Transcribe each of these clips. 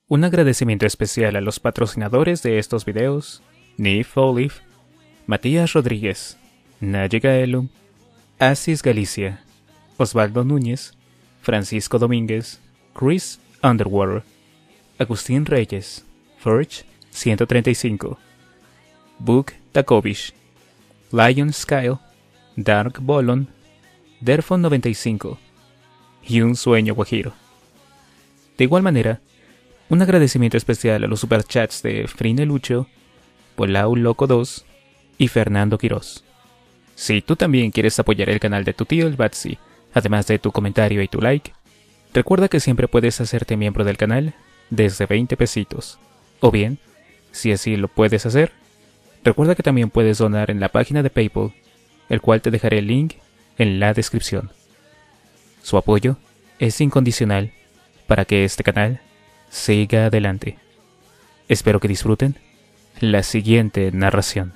Un agradecimiento especial a los patrocinadores de estos videos: Nif Olive, Matías Rodríguez, Naye Gaelum, Asis Galicia, Osvaldo Núñez, Francisco Domínguez, Chris Underwater, Agustín Reyes, Forge 135, Book Takovich, Lion Skyle, Dark Bolon, Derfon 95 y Un Sueño Guajiro. De igual manera, un agradecimiento especial a los superchats de Frine Lucho, Polau Loco 2 y Fernando Quirós. Si tú también quieres apoyar el canal de tu tío el Batsy, además de tu comentario y tu like, recuerda que siempre puedes hacerte miembro del canal desde 20 pesitos. O bien, si así lo puedes hacer, recuerda que también puedes donar en la página de PayPal, el cual te dejaré el link en la descripción. Su apoyo es incondicional para que este canal siga adelante. Espero que disfruten la siguiente narración.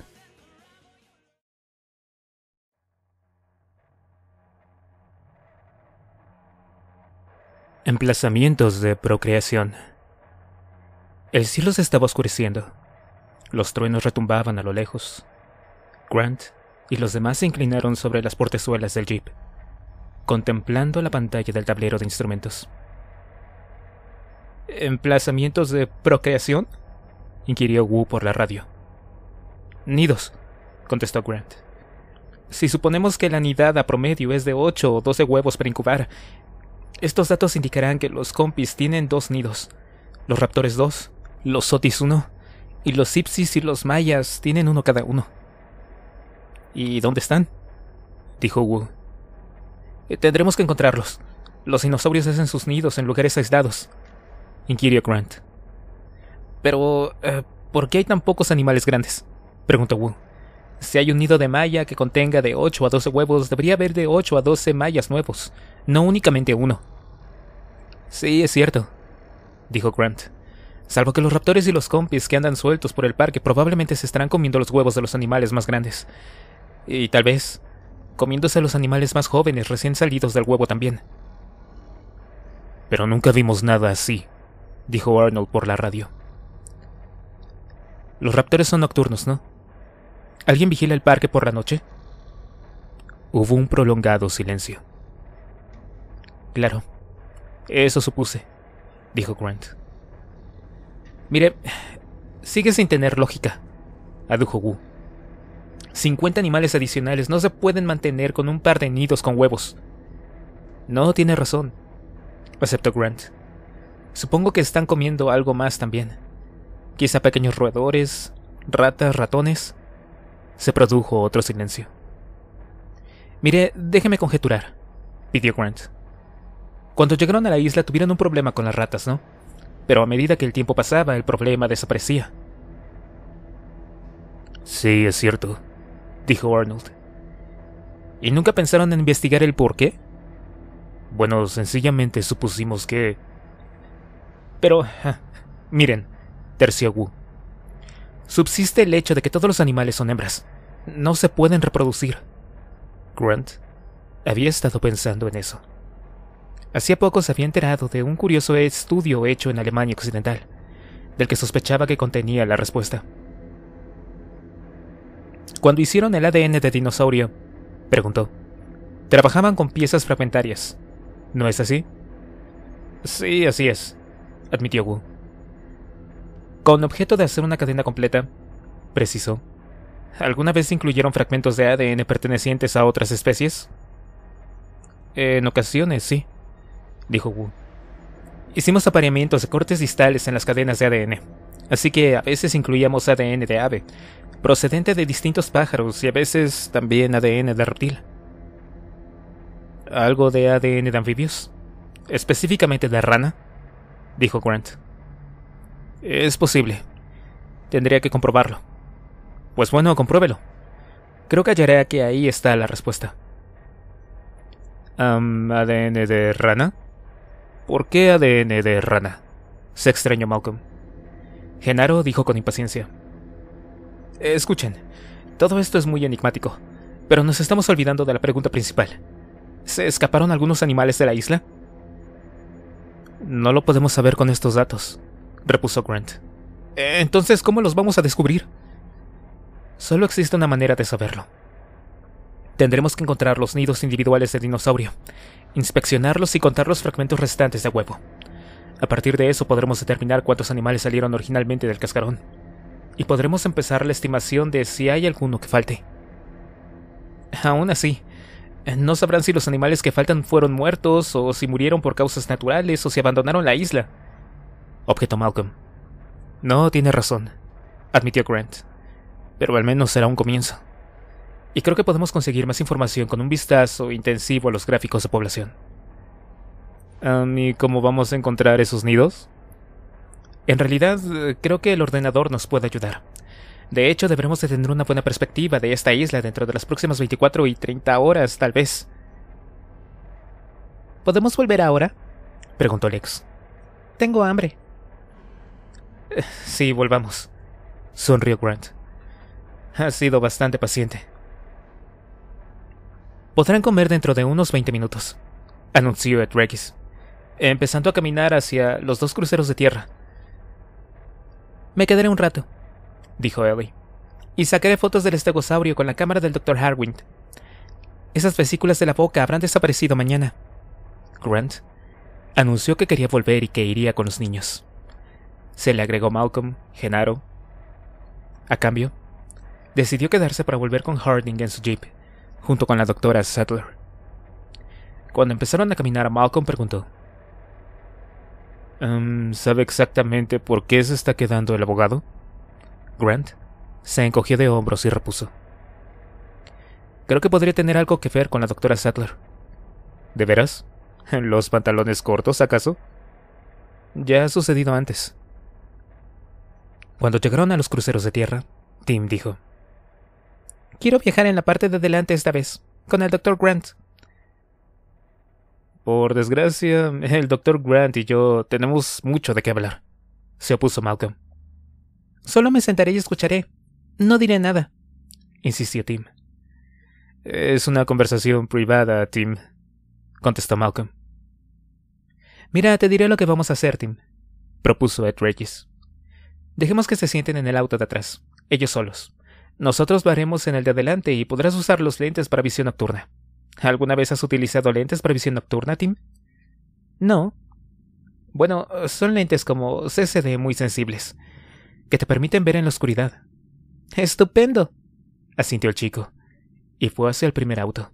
Emplazamientos de procreación. El cielo se estaba oscureciendo. Los truenos retumbaban a lo lejos. Grant y los demás se inclinaron sobre las portezuelas del jeep, contemplando la pantalla del tablero de instrumentos. ¿Emplazamientos de procreación?, inquirió Wu por la radio. Nidos, contestó Grant. Si suponemos que la nidada promedio es de 8 o 12 huevos para incubar, estos datos indicarán que los compis tienen 2 nidos, los raptores 2, los sotis 1, y los ipsis y los mayas tienen 1 cada uno. ¿Y dónde están?, dijo Wu. Tendremos que encontrarlos. Los dinosaurios hacen sus nidos en lugares aislados, inquirió Grant. Pero, ¿por qué hay tan pocos animales grandes?, preguntó Wu. Si hay un nido de maya que contenga de 8 a 12 huevos, debería haber de 8 a 12 mayas nuevos, no únicamente 1. Sí, es cierto, dijo Grant. Salvo que los raptores y los compis que andan sueltos por el parque probablemente se estarán comiendo los huevos de los animales más grandes. Y tal vez comiéndose a los animales más jóvenes recién salidos del huevo también. Pero nunca vimos nada así, dijo Arnold por la radio. Los raptores son nocturnos, ¿no? ¿Alguien vigila el parque por la noche? Hubo un prolongado silencio. Claro, eso supuse, dijo Grant. Mire, sigue sin tener lógica, adujo Wu. 50 animales adicionales no se pueden mantener con un par de nidos con huevos. No, tiene razón, aceptó Grant. Supongo que están comiendo algo más también. Quizá pequeños roedores, ratas, ratones. Se produjo otro silencio. Mire, déjeme conjeturar, pidió Grant. Cuando llegaron a la isla tuvieron un problema con las ratas, ¿no? Pero a medida que el tiempo pasaba, el problema desaparecía. Sí, es cierto, dijo Arnold. ¿Y nunca pensaron en investigar el por qué? Bueno, sencillamente supusimos que... Pero, miren, terció Wu. Subsiste el hecho de que todos los animales son hembras. No se pueden reproducir. Grant había estado pensando en eso. Hacía poco se había enterado de un curioso estudio hecho en Alemania Occidental, del que sospechaba que contenía la respuesta. Cuando hicieron el ADN de dinosaurio, preguntó, trabajaban con piezas fragmentarias, ¿no es así? Sí, así es, admitió Wu. Con objeto de hacer una cadena completa, precisó. ¿Alguna vez incluyeron fragmentos de ADN pertenecientes a otras especies? En ocasiones, sí, dijo Wu. Hicimos apareamientos de cortes distales en las cadenas de ADN, así que a veces incluíamos ADN de ave, procedente de distintos pájaros, y a veces también ADN de reptil. ¿Algo de ADN de anfibios? ¿Específicamente de rana?, dijo Grant. Es posible. Tendría que comprobarlo. Pues bueno, compruébelo. Creo que hallaré que ahí está la respuesta. ¿ADN de rana? ¿Por qué ADN de rana?, se extrañó Malcolm. Genaro dijo con impaciencia. Escuchen, todo esto es muy enigmático, pero nos estamos olvidando de la pregunta principal. ¿Se escaparon algunos animales de la isla? No lo podemos saber con estos datos, repuso Grant. Entonces, ¿cómo los vamos a descubrir? Solo existe una manera de saberlo. Tendremos que encontrar los nidos individuales de dinosaurio, inspeccionarlos y contar los fragmentos restantes de huevo. A partir de eso podremos determinar cuántos animales salieron originalmente del cascarón, y podremos empezar la estimación de si hay alguno que falte. Aún así, no sabrán si los animales que faltan fueron muertos, o si murieron por causas naturales, o si abandonaron la isla, objetó Malcolm. No, tiene razón, admitió Grant, pero al menos será un comienzo. Y creo que podemos conseguir más información con un vistazo intensivo a los gráficos de población. ¿Y cómo vamos a encontrar esos nidos? En realidad, creo que el ordenador nos puede ayudar. De hecho, deberemos de tener una buena perspectiva de esta isla dentro de las próximas 24 y 30 horas, tal vez. ¿Podemos volver ahora?, preguntó Lex. Tengo hambre. Sí, volvamos, sonrió Grant. Has sido bastante paciente. Podrán comer dentro de unos 20 minutos, anunció Ed Regis, empezando a caminar hacia los 2 cruceros de tierra. Me quedaré un rato, dijo Ellie, y sacaré fotos del estegosaurio con la cámara del Dr. Harwind. Esas vesículas de la boca habrán desaparecido mañana. Grant anunció que quería volver y que iría con los niños. Se le agregó Malcolm, Genaro. A cambio, decidió quedarse para volver con Harding en su jeep, junto con la doctora Sattler. Cuando empezaron a caminar, Malcolm preguntó: ¿Sabe exactamente por qué se está quedando el abogado? Grant se encogió de hombros y repuso: Creo que podría tener algo que ver con la doctora Sattler. ¿De veras? ¿Los pantalones cortos, acaso? Ya ha sucedido antes. Cuando llegaron a los cruceros de tierra, Tim dijo: Quiero viajar en la parte de delante esta vez, con el Dr. Grant. Por desgracia, el Dr. Grant y yo tenemos mucho de qué hablar, se opuso Malcolm. Solo me sentaré y escucharé. No diré nada, insistió Tim. Es una conversación privada, Tim, contestó Malcolm. Mira, te diré lo que vamos a hacer, Tim, propuso Ed Regis. Dejemos que se sienten en el auto de atrás, ellos solos. Nosotros lo haremos en el de adelante y podrás usar los lentes para visión nocturna. ¿Alguna vez has utilizado lentes para visión nocturna, Tim? No. Bueno, son lentes como CCD muy sensibles, que te permiten ver en la oscuridad. ¡Estupendo!, asintió el chico, y fue hacia el primer auto.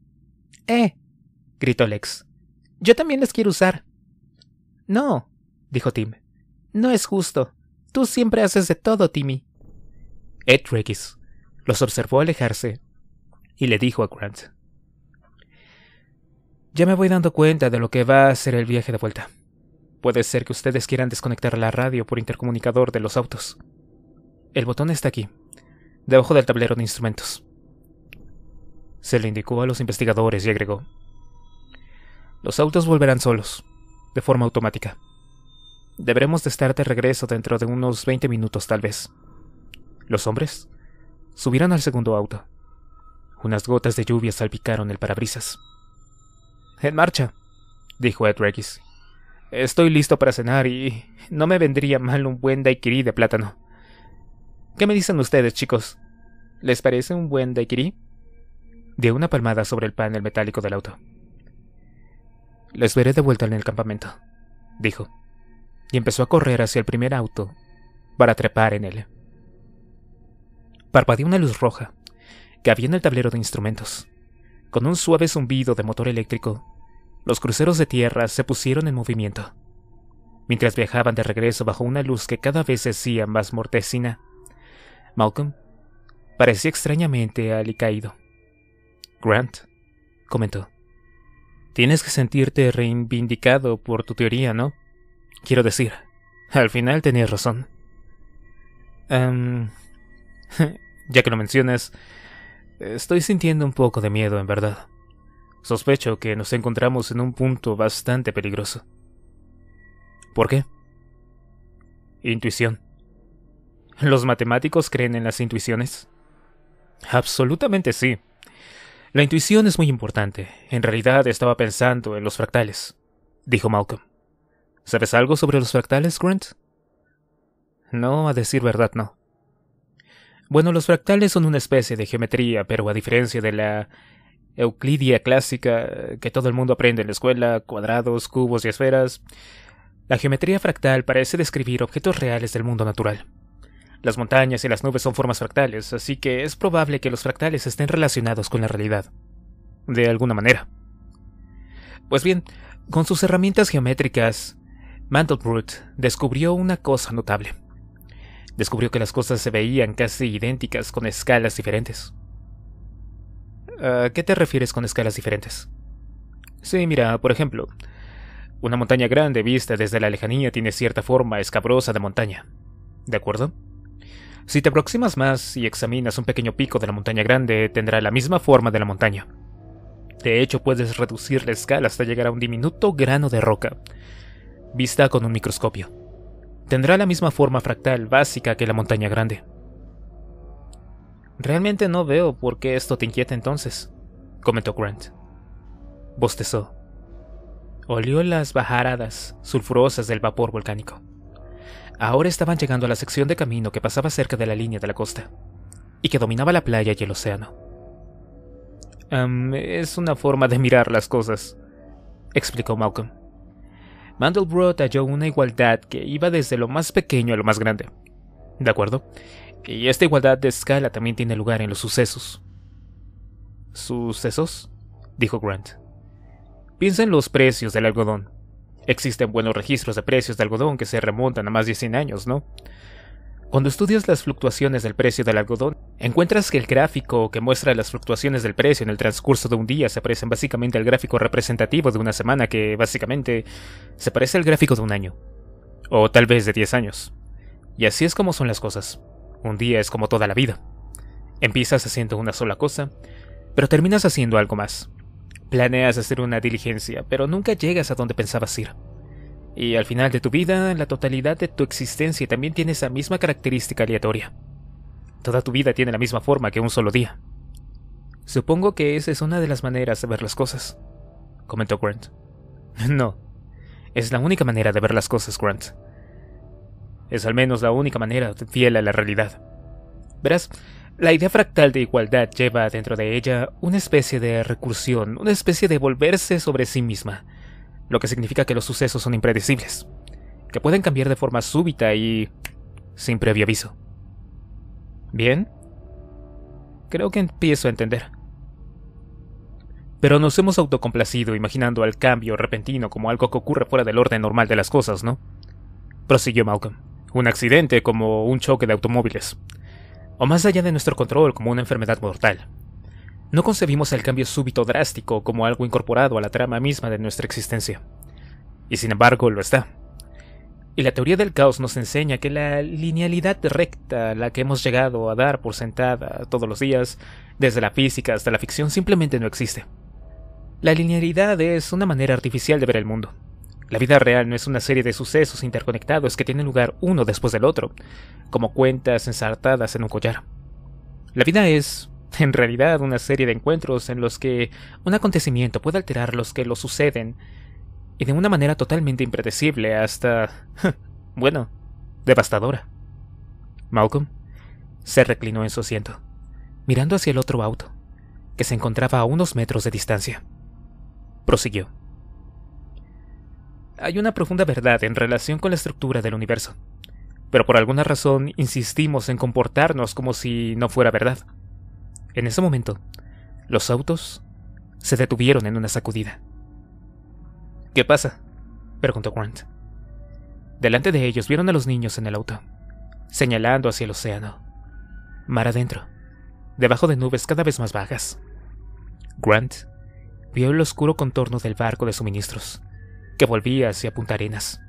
Gritó Lex. Yo también les quiero usar. No, dijo Tim. No es justo. Tú siempre haces de todo, Timmy. Ed Regis los observó alejarse y le dijo a Grant: Ya me voy dando cuenta de lo que va a ser el viaje de vuelta. Puede ser que ustedes quieran desconectar la radio por intercomunicador de los autos. El botón está aquí, debajo del tablero de instrumentos. Se le indicó a los investigadores y agregó: Los autos volverán solos, de forma automática. Deberemos de estar de regreso dentro de unos 20 minutos tal vez. Los hombres subieron al segundo auto. Unas gotas de lluvia salpicaron el parabrisas. En marcha, dijo Ed Regis. Estoy listo para cenar y no me vendría mal un buen daiquiri de plátano. ¿Qué me dicen ustedes, chicos? ¿Les parece un buen daiquiri? Dio una palmada sobre el panel metálico del auto. Les veré de vuelta en el campamento, dijo, y empezó a correr hacia el primer auto para trepar en él. Parpadeó una luz roja que había en el tablero de instrumentos. Con un suave zumbido de motor eléctrico, los cruceros de tierra se pusieron en movimiento. Mientras viajaban de regreso bajo una luz que cada vez se hacía más mortecina, Malcolm parecía extrañamente alicaído. Grant comentó: Tienes que sentirte reivindicado por tu teoría, ¿no? Quiero decir, al final tenías razón. Ya que lo mencionas, estoy sintiendo un poco de miedo, en verdad. Sospecho que nos encontramos en un punto bastante peligroso. ¿Por qué? Intuición. ¿Los matemáticos creen en las intuiciones? Absolutamente sí. La intuición es muy importante. En realidad estaba pensando en los fractales, dijo Malcolm. ¿Sabes algo sobre los fractales, Grant? No, a decir verdad, no. Bueno, los fractales son una especie de geometría, pero a diferencia de la euclidia clásica que todo el mundo aprende en la escuela, cuadrados, cubos y esferas, la geometría fractal parece describir objetos reales del mundo natural. Las montañas y las nubes son formas fractales, así que es probable que los fractales estén relacionados con la realidad, de alguna manera. Pues bien, con sus herramientas geométricas, Mandelbrot descubrió una cosa notable. Descubrió que las cosas se veían casi idénticas con escalas diferentes. ¿A qué te refieres con escalas diferentes? Sí, mira, por ejemplo, una montaña grande vista desde la lejanía tiene cierta forma escabrosa de montaña. ¿De acuerdo? Si te aproximas más y examinas un pequeño pico de la montaña grande, tendrá la misma forma de la montaña. De hecho, puedes reducir la escala hasta llegar a un diminuto grano de roca, vista con un microscopio. Tendrá la misma forma fractal básica que la montaña grande. Realmente no veo por qué esto te inquieta entonces, comentó Grant. Bostezó. Olió las bajaradas sulfurosas del vapor volcánico. Ahora estaban llegando a la sección de camino que pasaba cerca de la línea de la costa, y que dominaba la playa y el océano. Es una forma de mirar las cosas, explicó Malcolm. Mandelbrot halló una igualdad que iba desde lo más pequeño a lo más grande. ¿De acuerdo? Y esta igualdad de escala también tiene lugar en los sucesos. ¿Sucesos?, dijo Grant. Piensa en los precios del algodón. Existen buenos registros de precios de algodón que se remontan a más de 100 años, ¿no? Cuando estudias las fluctuaciones del precio del algodón, encuentras que el gráfico que muestra las fluctuaciones del precio en el transcurso de un día se parece básicamente al gráfico representativo de una semana, que básicamente se parece al gráfico de un año. O tal vez de 10 años. Y así es como son las cosas. Un día es como toda la vida. Empiezas haciendo una sola cosa, pero terminas haciendo algo más. Planeas hacer una diligencia, pero nunca llegas a donde pensabas ir. Y al final de tu vida, la totalidad de tu existencia también tiene esa misma característica aleatoria. Toda tu vida tiene la misma forma que un solo día. Supongo que esa es una de las maneras de ver las cosas, comentó Grant. No, es la única manera de ver las cosas, Grant. Es al menos la única manera fiel a la realidad. Verás, la idea fractal de igualdad lleva dentro de ella una especie de recursión, una especie de volverse sobre sí misma, lo que significa que los sucesos son impredecibles, que pueden cambiar de forma súbita y sin previo aviso. ¿Bien? Creo que empiezo a entender. Pero nos hemos autocomplacido imaginando al cambio repentino como algo que ocurre fuera del orden normal de las cosas, ¿no? Prosiguió Malcolm. Un accidente como un choque de automóviles. O más allá de nuestro control como una enfermedad mortal. No concebimos el cambio súbito drástico como algo incorporado a la trama misma de nuestra existencia. Y sin embargo lo está. Y la teoría del caos nos enseña que la linealidad recta a la que hemos llegado a dar por sentada todos los días, desde la física hasta la ficción, simplemente no existe. La linealidad es una manera artificial de ver el mundo. La vida real no es una serie de sucesos interconectados que tienen lugar uno después del otro, como cuentas ensartadas en un collar. La vida es, en realidad, una serie de encuentros en los que un acontecimiento puede alterar los que lo suceden, y de una manera totalmente impredecible hasta, bueno, devastadora. Malcolm se reclinó en su asiento, mirando hacia el otro auto, que se encontraba a unos metros de distancia. Prosiguió. Hay una profunda verdad en relación con la estructura del universo, pero por alguna razón insistimos en comportarnos como si no fuera verdad. En ese momento, los autos se detuvieron en una sacudida. ¿Qué pasa?, preguntó Grant. Delante de ellos vieron a los niños en el auto, señalando hacia el océano, mar adentro, debajo de nubes cada vez más bajas. Grant vio el oscuro contorno del barco de suministros, que volvía hacia Punta Arenas.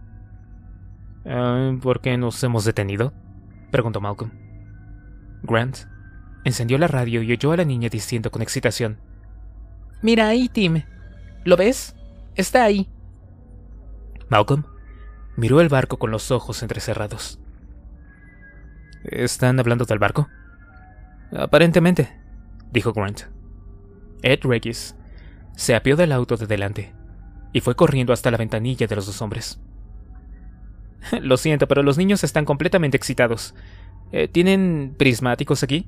¿Por qué nos hemos detenido?, preguntó Malcolm. Grant encendió la radio y oyó a la niña diciendo con excitación: «Mira ahí, Tim. ¿Lo ves? Está ahí». Malcolm miró el barco con los ojos entrecerrados. ¿Están hablando del barco? Aparentemente, dijo Grant. Ed Regis se apeó del auto de delante y fue corriendo hasta la ventanilla de los dos hombres. Lo siento, pero los niños están completamente excitados. ¿Tienen prismáticos aquí?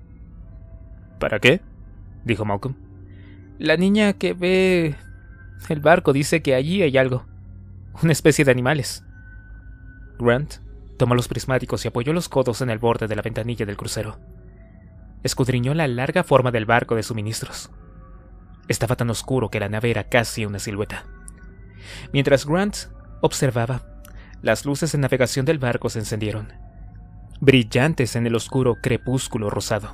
¿Para qué?, dijo Malcolm. La niña que ve el barco dice que allí hay algo. Una especie de animales. Grant tomó los prismáticos y apoyó los codos en el borde de la ventanilla del crucero. Escudriñó la larga forma del barco de suministros. Estaba tan oscuro que la nave era casi una silueta. Mientras Grant observaba, las luces de navegación del barco se encendieron, brillantes en el oscuro crepúsculo rosado.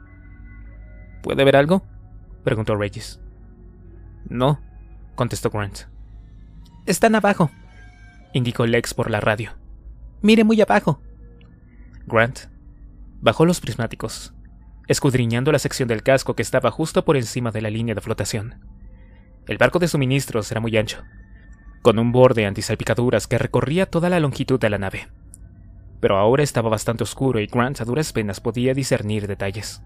¿Puede ver algo?, preguntó Regis. No, contestó Grant. Están abajo, indicó Lex por la radio. Mire muy abajo. Grant bajó los prismáticos, escudriñando la sección del casco que estaba justo por encima de la línea de flotación. El barco de suministros era muy ancho, con un borde antisalpicaduras que recorría toda la longitud de la nave. Pero ahora estaba bastante oscuro y Grant a duras penas podía discernir detalles.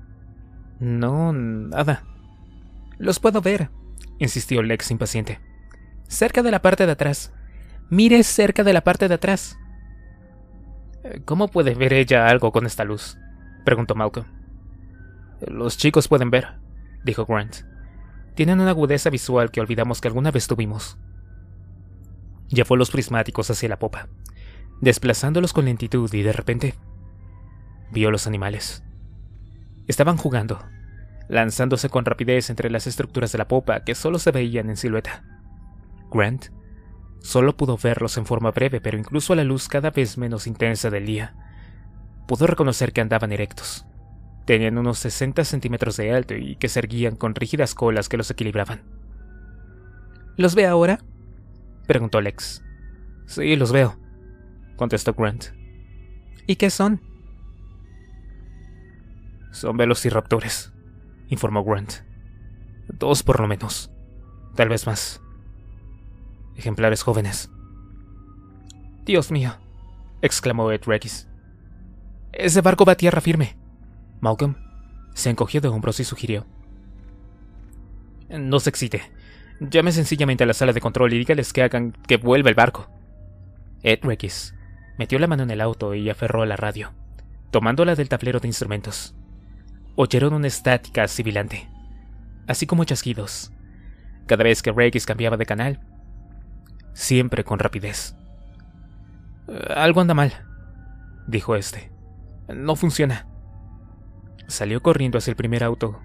No, nada. Los puedo ver, insistió Lex impaciente. Cerca de la parte de atrás. Mire cerca de la parte de atrás. ¿Cómo puede ver ella algo con esta luz?, preguntó Malcolm. Los chicos pueden ver, dijo Grant. Tienen una agudeza visual que olvidamos que alguna vez tuvimos. Llevó los prismáticos hacia la popa, desplazándolos con lentitud, y de repente vio los animales. Estaban jugando, lanzándose con rapidez entre las estructuras de la popa que solo se veían en silueta. Grant solo pudo verlos en forma breve, pero incluso a la luz cada vez menos intensa del día, pudo reconocer que andaban erectos. Tenían unos 60 centímetros de alto y que se erguían con rígidas colas que los equilibraban. ¿Los ve ahora?, preguntó Lex. Sí, los veo, contestó Grant. ¿Y qué son? Son velociraptores, informó Grant. 2 por lo menos, tal vez más. Ejemplares jóvenes. Dios mío, exclamó Ed Regis. Ese barco va a tierra firme. Malcolm se encogió de hombros y sugirió. No se excite. Llame sencillamente a la sala de control y dígales que hagan que vuelva el barco. Ed Regis metió la mano en el auto y aferró a la radio, tomándola del tablero de instrumentos. Oyeron una estática sibilante, así como chasquidos, cada vez que Regis cambiaba de canal, siempre con rapidez. Algo anda mal, dijo este. No funciona. Salió corriendo hacia el primer auto.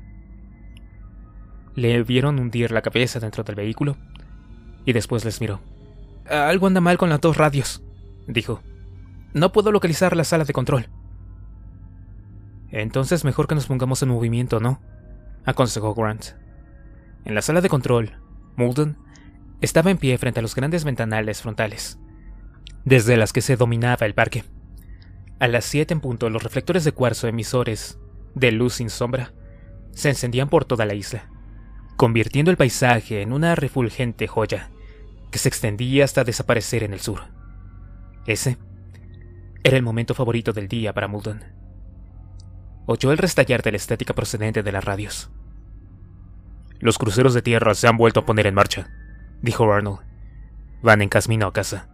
Le vieron hundir la cabeza dentro del vehículo y después les miró. Algo anda mal con las 2 radios, dijo. No puedo localizar la sala de control. Entonces mejor que nos pongamos en movimiento, ¿no?, aconsejó Grant. En la sala de control, Muldoon estaba en pie frente a los grandes ventanales frontales, desde las que se dominaba el parque. A las 7 en punto, los reflectores de cuarzo emisores de luz sin sombra se encendían por toda la isla, convirtiendo el paisaje en una refulgente joya que se extendía hasta desaparecer en el sur. Ese era el momento favorito del día para Muldoon. Oyó el restallar de la estática procedente de las radios. Los cruceros de tierra se han vuelto a poner en marcha, dijo Arnold. Van en camino a casa.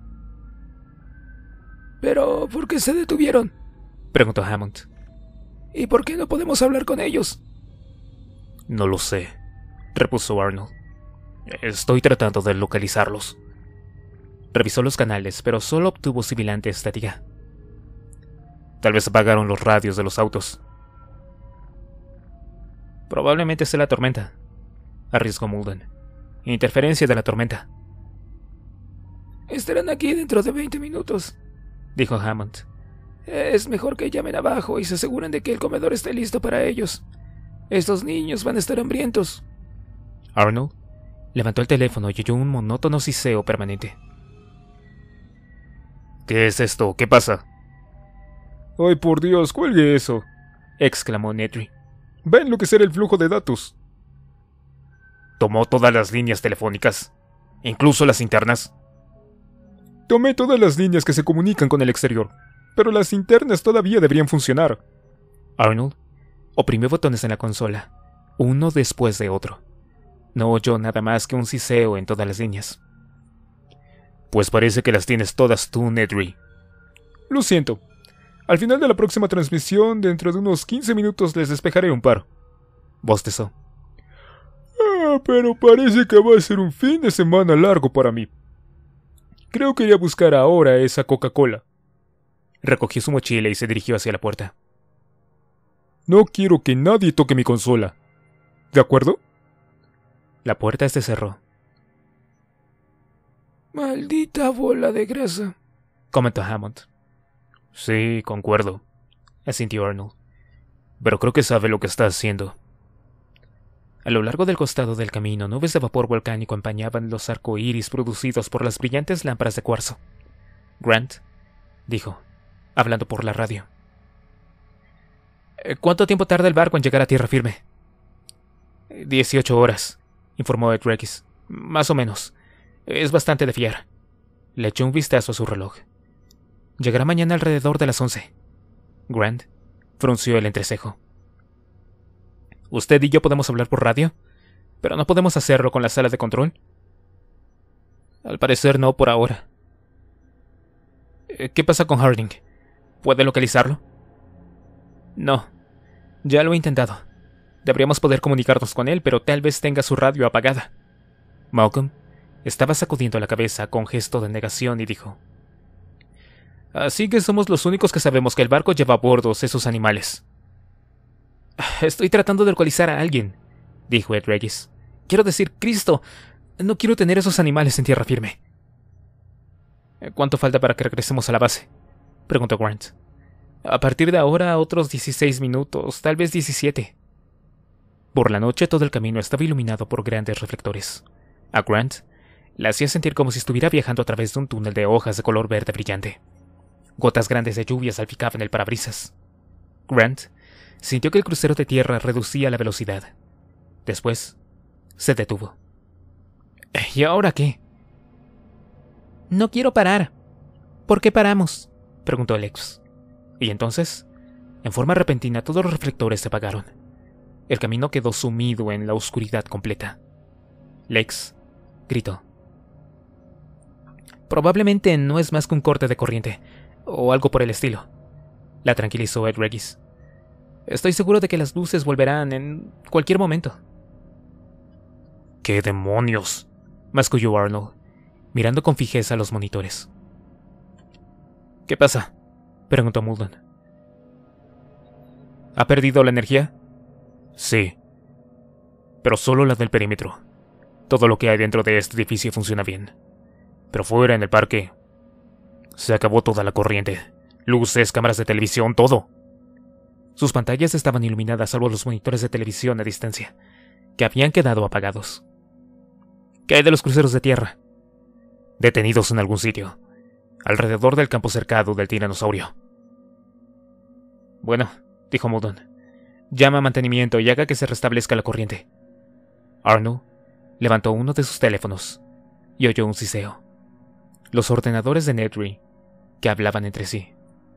¿Pero por qué se detuvieron?, preguntó Hammond. ¿Y por qué no podemos hablar con ellos? No lo sé, repuso Arnold. Estoy tratando de localizarlos. Revisó los canales, pero solo obtuvo sibilante estática. Tal vez apagaron los radios de los autos. Probablemente sea la tormenta, arriesgó Muldoon. Interferencia de la tormenta. Estarán aquí dentro de 20 minutos, dijo Hammond. Es mejor que llamen abajo y se aseguren de que el comedor esté listo para ellos. Estos niños van a estar hambrientos. Arnold levantó el teléfono y oyó un monótono siseo permanente. ¿Qué es esto? ¿Qué pasa? ¡Ay, por Dios, cuelgue eso!, exclamó Nedry. Va a enloquecer el flujo de datos. ¿Tomó todas las líneas telefónicas, incluso las internas? Tomé todas las líneas que se comunican con el exterior, pero las internas todavía deberían funcionar. Arnold oprimió botones en la consola, uno después de otro. No oyó nada más que un siseo en todas las líneas. Pues parece que las tienes todas tú, Nedry. Lo siento. Al final de la próxima transmisión, dentro de unos 15 minutos, les despejaré un par. Bostezó. Pero parece que va a ser un fin de semana largo para mí. Creo que iré a buscar ahora esa Coca-Cola. Recogió su mochila y se dirigió hacia la puerta. No quiero que nadie toque mi consola. ¿De acuerdo? La puerta se cerró. Maldita bola de grasa, comentó Hammond. Sí, concuerdo, asintió Arnold. Pero creo que sabe lo que está haciendo. A lo largo del costado del camino, nubes de vapor volcánico empañaban los arcoíris producidos por las brillantes lámparas de cuarzo. Grant dijo, hablando por la radio. ¿Cuánto tiempo tarda el barco en llegar a tierra firme? 18 horas, informó Ed Regis. Más o menos. Es bastante de fiar. Le echó un vistazo a su reloj. Llegará mañana alrededor de las 11. Grant frunció el entrecejo. ¿Usted y yo podemos hablar por radio? ¿Pero no podemos hacerlo con la sala de control? Al parecer no por ahora. ¿Qué pasa con Harding? ¿Puede localizarlo? No. Ya lo he intentado. Deberíamos poder comunicarnos con él, pero tal vez tenga su radio apagada. Malcolm estaba sacudiendo la cabeza con gesto de negación y dijo: Así que somos los únicos que sabemos que el barco lleva a bordo esos animales. Estoy tratando de localizar a alguien, dijo Ed Regis. Quiero decir, Cristo, no quiero tener esos animales en tierra firme. ¿Cuánto falta para que regresemos a la base?, preguntó Grant. A partir de ahora, otros 16 minutos, tal vez 17. Por la noche todo el camino estaba iluminado por grandes reflectores. A Grant le hacía sentir como si estuviera viajando a través de un túnel de hojas de color verde brillante. Gotas grandes de lluvia salpicaban el parabrisas. Grant sintió que el crucero de tierra reducía la velocidad. Después, se detuvo. ¿Y ahora qué? No quiero parar. ¿Por qué paramos?, preguntó Alex. Y entonces, en forma repentina, todos los reflectores se apagaron. El camino quedó sumido en la oscuridad completa. Lex gritó: Probablemente no es más que un corte de corriente, o algo por el estilo. La tranquilizó Ed Regis. Estoy seguro de que las luces volverán en cualquier momento. ¡Qué demonios!, masculló Arnold, mirando con fijeza a los monitores. ¿Qué pasa?, preguntó Muldoon. ¿Ha perdido la energía? Sí, pero solo la del perímetro. Todo lo que hay dentro de este edificio funciona bien. Pero fuera, en el parque, se acabó toda la corriente. Luces, cámaras de televisión, todo. Sus pantallas estaban iluminadas salvo los monitores de televisión a distancia, que habían quedado apagados. ¿Qué hay de los cruceros de tierra? Detenidos en algún sitio, alrededor del campo cercado del tiranosaurio. Bueno, dijo Muldoon. Llama a mantenimiento y haga que se restablezca la corriente. Arnold levantó uno de sus teléfonos y oyó un siseo. Los ordenadores de Nedry, que hablaban entre sí.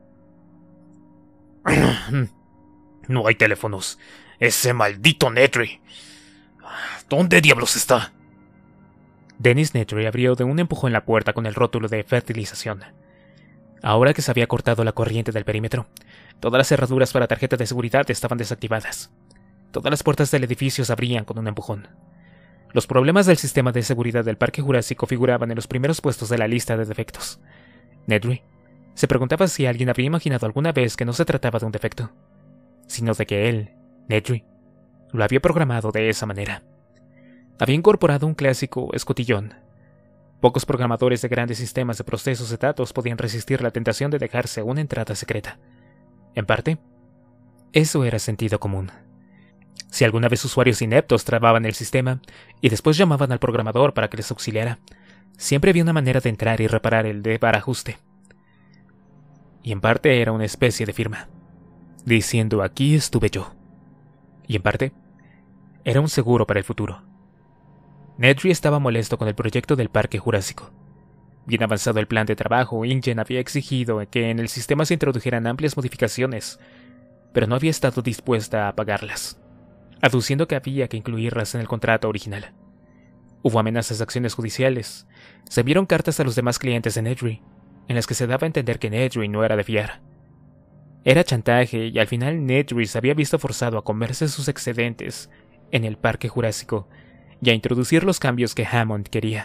No hay teléfonos. Ese maldito Nedry. ¿Dónde diablos está? Dennis Nedry abrió de un empujón la puerta con el rótulo de fertilización. Ahora que se había cortado la corriente del perímetro, todas las cerraduras para tarjeta de seguridad estaban desactivadas. Todas las puertas del edificio se abrían con un empujón. Los problemas del sistema de seguridad del Parque Jurásico figuraban en los primeros puestos de la lista de defectos. Nedry se preguntaba si alguien había imaginado alguna vez que no se trataba de un defecto, sino de que él, Nedry, lo había programado de esa manera. Había incorporado un clásico escotillón. Pocos programadores de grandes sistemas de procesos de datos podían resistir la tentación de dejarse una entrada secreta. En parte, eso era sentido común. Si alguna vez usuarios ineptos trababan el sistema y después llamaban al programador para que les auxiliara, siempre había una manera de entrar y reparar el desbarajuste. Y en parte era una especie de firma, diciendo aquí estuve yo. Y en parte, era un seguro para el futuro. Nedry estaba molesto con el proyecto del Parque Jurásico. Bien avanzado el plan de trabajo, InGen había exigido que en el sistema se introdujeran amplias modificaciones, pero no había estado dispuesta a pagarlas, aduciendo que había que incluirlas en el contrato original. Hubo amenazas de acciones judiciales. Se enviaron cartas a los demás clientes de Nedry, en las que se daba a entender que Nedry no era de fiar. Era chantaje y al final Nedry se había visto forzado a comerse sus excedentes en el Parque Jurásico y a introducir los cambios que Hammond quería.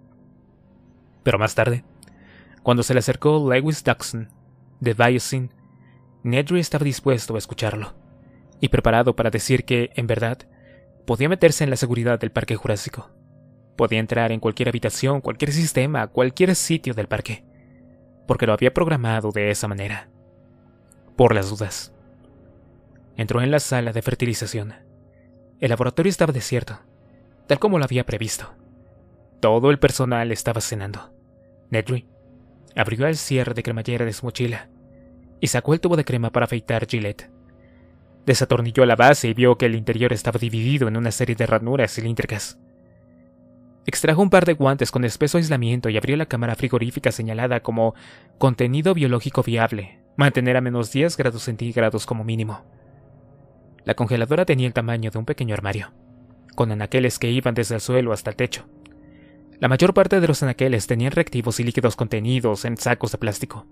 Pero más tarde, cuando se le acercó Lewis Dodgson, de Biosyn, Nedry estaba dispuesto a escucharlo, y preparado para decir que, en verdad, podía meterse en la seguridad del Parque Jurásico. Podía entrar en cualquier habitación, cualquier sistema, cualquier sitio del parque, porque lo había programado de esa manera. Por las dudas. Entró en la sala de fertilización. El laboratorio estaba desierto, tal como lo había previsto. Todo el personal estaba cenando. Nedry abrió el cierre de cremallera de su mochila y sacó el tubo de crema para afeitar Gillette. Desatornilló la base y vio que el interior estaba dividido en una serie de ranuras cilíndricas. Extrajo un par de guantes con espeso aislamiento y abrió la cámara frigorífica señalada como contenido biológico viable, mantener a menos 10 grados centígrados como mínimo. La congeladora tenía el tamaño de un pequeño armario, con anaqueles que iban desde el suelo hasta el techo. La mayor parte de los anaqueles tenían reactivos y líquidos contenidos en sacos de plástico.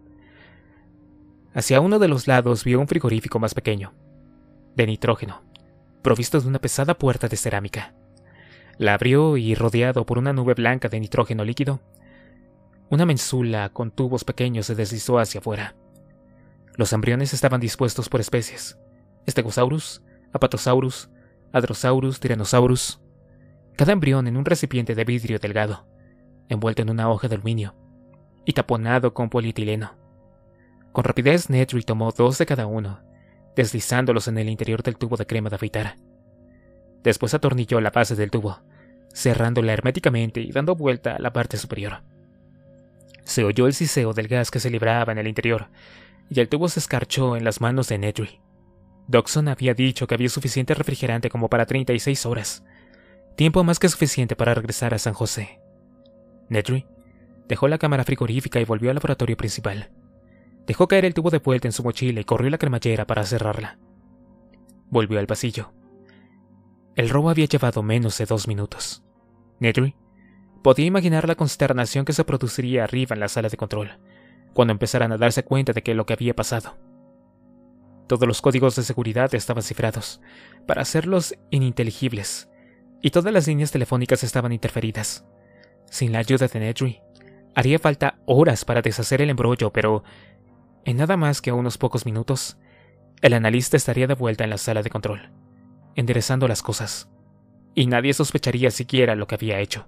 Hacia uno de los lados vio un frigorífico más pequeño, de nitrógeno, provisto de una pesada puerta de cerámica. La abrió y, rodeado por una nube blanca de nitrógeno líquido, una mensula con tubos pequeños se deslizó hacia afuera. Los embriones estaban dispuestos por especies: Stegosaurus, Apatosaurus, Hadrosaurus, Tyrannosaurus. Cada embrión en un recipiente de vidrio delgado, envuelto en una hoja de aluminio y taponado con polietileno. Con rapidez, Nedry tomó 2 de cada uno, deslizándolos en el interior del tubo de crema de afeitar. Después atornilló la base del tubo, cerrándola herméticamente y dando vuelta a la parte superior. Se oyó el siseo del gas que se libraba en el interior, y el tubo se escarchó en las manos de Nedry. Dodgson había dicho que había suficiente refrigerante como para 36 horas, tiempo más que suficiente para regresar a San José. Nedry dejó la cámara frigorífica y volvió al laboratorio principal. Dejó caer el tubo de vuelta en su mochila y corrió a la cremallera para cerrarla. Volvió al pasillo. El robo había llevado menos de 2 minutos. Nedry podía imaginar la consternación que se produciría arriba en la sala de control, cuando empezaran a darse cuenta de lo que había pasado. Todos los códigos de seguridad estaban cifrados, para hacerlos ininteligibles, y todas las líneas telefónicas estaban interferidas. Sin la ayuda de Nedry, haría falta horas para deshacer el embrollo, pero en nada más que unos pocos minutos, el analista estaría de vuelta en la sala de control, enderezando las cosas, y nadie sospecharía siquiera lo que había hecho.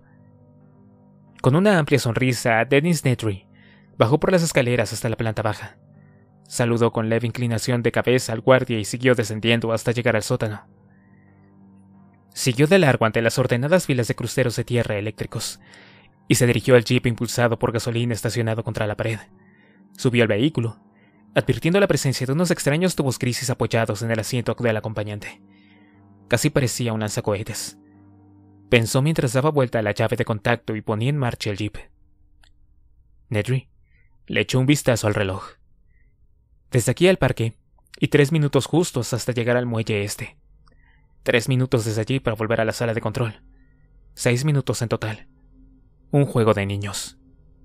Con una amplia sonrisa, Dennis Nedry bajó por las escaleras hasta la planta baja. Saludó con leve inclinación de cabeza al guardia y siguió descendiendo hasta llegar al sótano. Siguió de largo ante las ordenadas filas de cruceros de tierra eléctricos, y se dirigió al jeep impulsado por gasolina estacionado contra la pared. Subió al vehículo, advirtiendo la presencia de unos extraños tubos grises apoyados en el asiento del acompañante. Casi parecía un lanzacohetes. Pensó mientras daba vuelta a la llave de contacto y ponía en marcha el jeep. Nedry le echó un vistazo al reloj. Desde aquí al parque, y 3 minutos justos hasta llegar al muelle este. 3 minutos desde allí para volver a la sala de control. 6 minutos en total. Un juego de niños.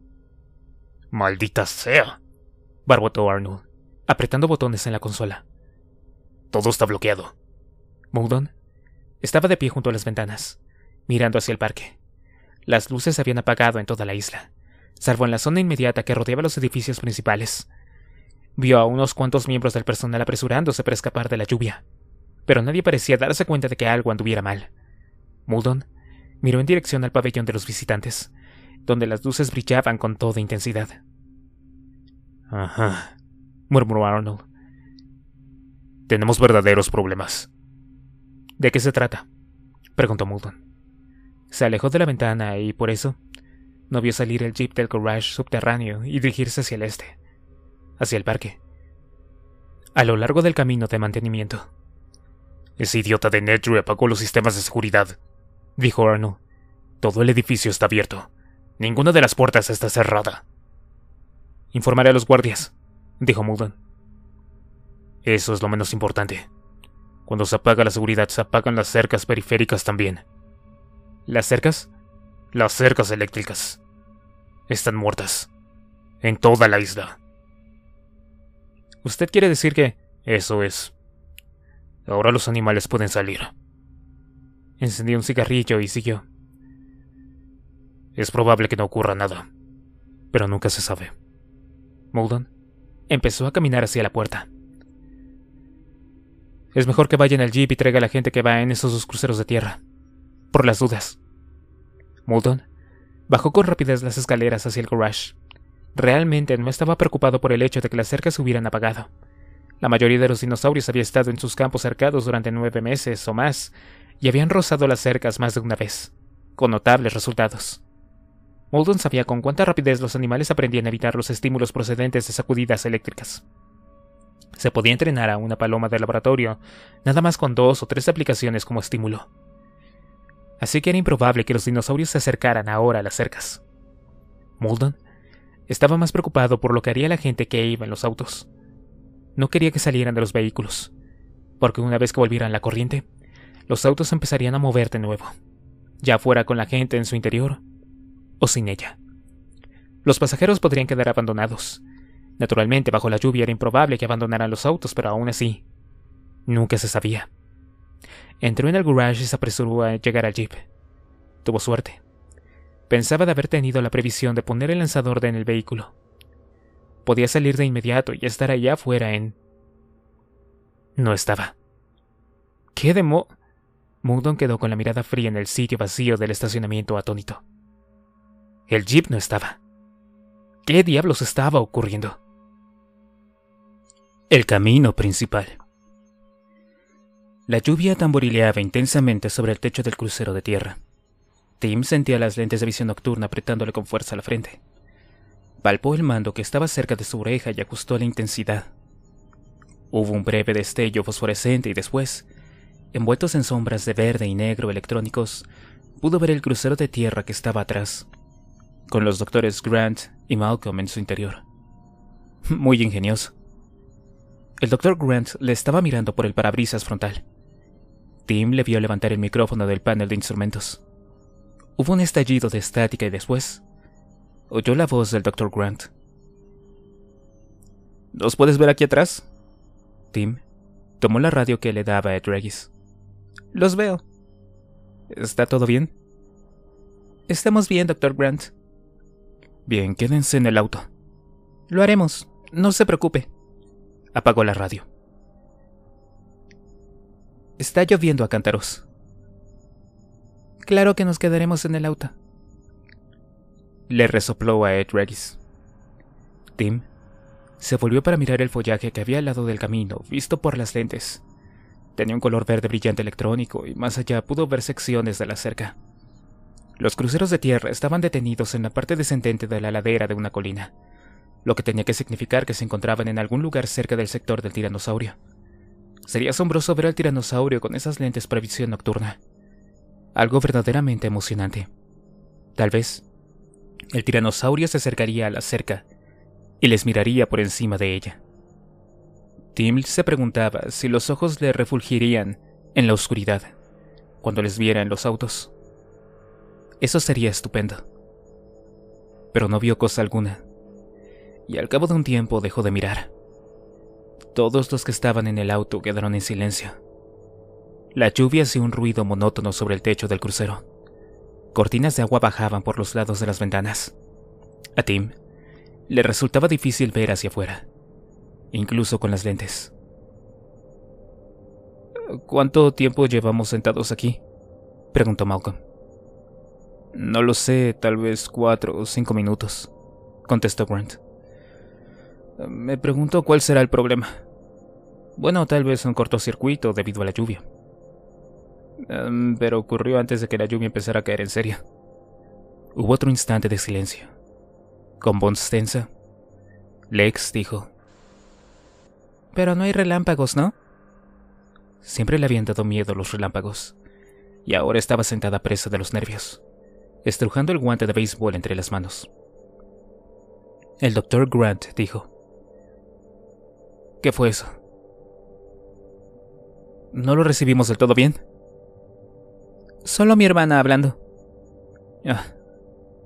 ¡Maldita sea!, barbotó Arnold, apretando botones en la consola. Todo está bloqueado. Muldoon estaba de pie junto a las ventanas, mirando hacia el parque. Las luces se habían apagado en toda la isla, salvo en la zona inmediata que rodeaba los edificios principales. Vio a unos cuantos miembros del personal apresurándose para escapar de la lluvia, pero nadie parecía darse cuenta de que algo anduviera mal. Muldoon miró en dirección al pabellón de los visitantes, donde las luces brillaban con toda intensidad. Ajá, murmuró Arnold. Tenemos verdaderos problemas. ¿De qué se trata?, preguntó Muldoon. Se alejó de la ventana y, por eso, no vio salir el jeep del garage subterráneo y dirigirse hacia el este, hacia el parque, a lo largo del camino de mantenimiento. Ese idiota de Nedry apagó los sistemas de seguridad, dijo Arnold. Todo el edificio está abierto. Ninguna de las puertas está cerrada. Informaré a los guardias, dijo Muldoon. Eso es lo menos importante. Cuando se apaga la seguridad, se apagan las cercas periféricas también. ¿Las cercas? Las cercas eléctricas están muertas en toda la isla. ¿Usted quiere decir que...? Eso es. Ahora los animales pueden salir. Encendió un cigarrillo y siguió. Es probable que no ocurra nada, pero nunca se sabe. Muldoon empezó a caminar hacia la puerta. Es mejor que vaya en el jeep y traiga a la gente que va en esos dos cruceros de tierra, por las dudas. Muldoon bajó con rapidez las escaleras hacia el garage. Realmente no estaba preocupado por el hecho de que las cercas se hubieran apagado. La mayoría de los dinosaurios había estado en sus campos cercados durante 9 meses o más, y habían rozado las cercas más de una vez, con notables resultados. Muldoon sabía con cuánta rapidez los animales aprendían a evitar los estímulos procedentes de sacudidas eléctricas. Se podía entrenar a una paloma de laboratorio nada más con 2 o 3 aplicaciones como estímulo. Así que era improbable que los dinosaurios se acercaran ahora a las cercas. Muldoon estaba más preocupado por lo que haría la gente que iba en los autos. No quería que salieran de los vehículos, porque una vez que volvieran la corriente, los autos empezarían a mover de nuevo, ya fuera con la gente en su interior o sin ella. Los pasajeros podrían quedar abandonados. Naturalmente, bajo la lluvia era improbable que abandonaran los autos, pero aún así, nunca se sabía. Entró en el garage y se apresuró a llegar al jeep. Tuvo suerte. Pensaba de haber tenido la previsión de poner el lanzador en el vehículo. Podía salir de inmediato y estar allá afuera en... No estaba. ¿Qué Muldoon quedó con la mirada fría en el sitio vacío del estacionamiento atónito. El jeep no estaba. ¿Qué diablos estaba ocurriendo? El camino principal. La lluvia tamborileaba intensamente sobre el techo del crucero de tierra. Tim sentía las lentes de visión nocturna apretándole con fuerza a la frente. Palpó el mando que estaba cerca de su oreja y ajustó la intensidad. Hubo un breve destello fosforescente y después, envueltos en sombras de verde y negro electrónicos, pudo ver el crucero de tierra que estaba atrás, con los doctores Grant y Malcolm en su interior. Muy ingenioso. El doctor Grant le estaba mirando por el parabrisas frontal. Tim le vio levantar el micrófono del panel de instrumentos. Hubo un estallido de estática y después oyó la voz del Dr. Grant. ¿Nos puedes ver aquí atrás? Tim tomó la radio que le daba Ed Regis. Los veo. ¿Está todo bien? Estamos bien, Dr. Grant. Bien, quédense en el auto. Lo haremos, no se preocupe. Apagó la radio. Está lloviendo a cántaros. Claro que nos quedaremos en el auto. Le resopló a Ed Regis. Tim se volvió para mirar el follaje que había al lado del camino, visto por las lentes. Tenía un color verde brillante electrónico y más allá pudo ver secciones de la cerca. Los cruceros de tierra estaban detenidos en la parte descendente de la ladera de una colina, lo que tenía que significar que se encontraban en algún lugar cerca del sector del tiranosaurio. Sería asombroso ver al tiranosaurio con esas lentes para visión nocturna. Algo verdaderamente emocionante. Tal vez el tiranosaurio se acercaría a la cerca y les miraría por encima de ella. Tim se preguntaba si los ojos le refulgirían en la oscuridad cuando les viera en los autos. Eso sería estupendo. Pero no vio cosa alguna, y al cabo de un tiempo dejó de mirar. Todos los que estaban en el auto quedaron en silencio. La lluvia hacía un ruido monótono sobre el techo del crucero. Cortinas de agua bajaban por los lados de las ventanas. A Tim le resultaba difícil ver hacia afuera, incluso con las lentes. ¿Cuánto tiempo llevamos sentados aquí?, preguntó Malcolm. No lo sé, tal vez 4 o 5 minutos, contestó Grant. Me pregunto cuál será el problema. Bueno, tal vez un cortocircuito debido a la lluvia. Pero ocurrió antes de que la lluvia empezara a caer en serio. Hubo otro instante de silencio. Con voz tensa, Lex dijo: Pero no hay relámpagos, ¿no? Siempre le habían dado miedo los relámpagos, y ahora estaba sentada presa de los nervios, estrujando el guante de béisbol entre las manos. El Dr. Grant dijo: ¿Qué fue eso? ¿No lo recibimos del todo bien? Solo mi hermana hablando.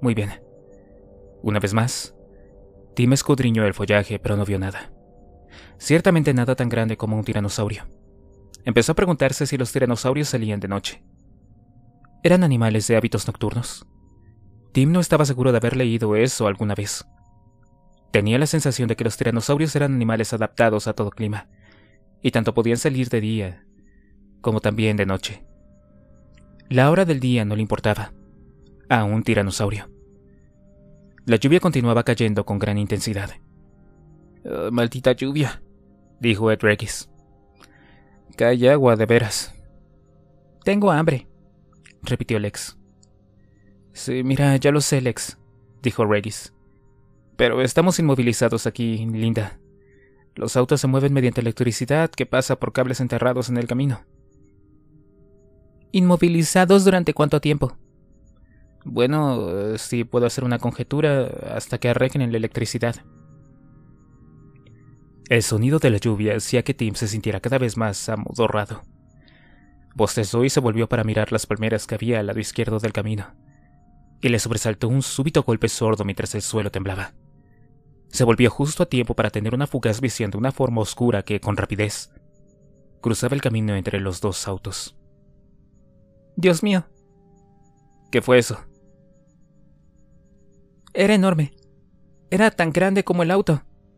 Muy bien. Una vez más, Tim escudriñó el follaje, pero no vio nada. Ciertamente nada tan grande como un tiranosaurio. Empezó a preguntarse si los tiranosaurios salían de noche. ¿Eran animales de hábitos nocturnos? Tim no estaba seguro de haber leído eso alguna vez. Tenía la sensación de que los tiranosaurios eran animales adaptados a todo clima, y tanto podían salir de día como también de noche. La hora del día no le importaba a un tiranosaurio. La lluvia continuaba cayendo con gran intensidad. Maldita lluvia, dijo Ed Regis. Cae agua, de veras. Tengo hambre, repitió Lex. Sí, mira, ya lo sé, Lex, dijo Regis. Pero estamos inmovilizados aquí, Linda. Los autos se mueven mediante electricidad que pasa por cables enterrados en el camino. ¿Inmovilizados durante cuánto tiempo? Bueno, sí puedo hacer una conjetura hasta que arreglen la electricidad. El sonido de la lluvia hacía que Tim se sintiera cada vez más amodorrado. Bostezó y se volvió para mirar las palmeras que había al lado izquierdo del camino, y le sobresaltó un súbito golpe sordo mientras el suelo temblaba. Se volvió justo a tiempo para tener una fugaz visión de una forma oscura que, con rapidez, cruzaba el camino entre los dos autos. ¡Dios mío! ¿Qué fue eso? Era enorme. Era tan grande como el auto.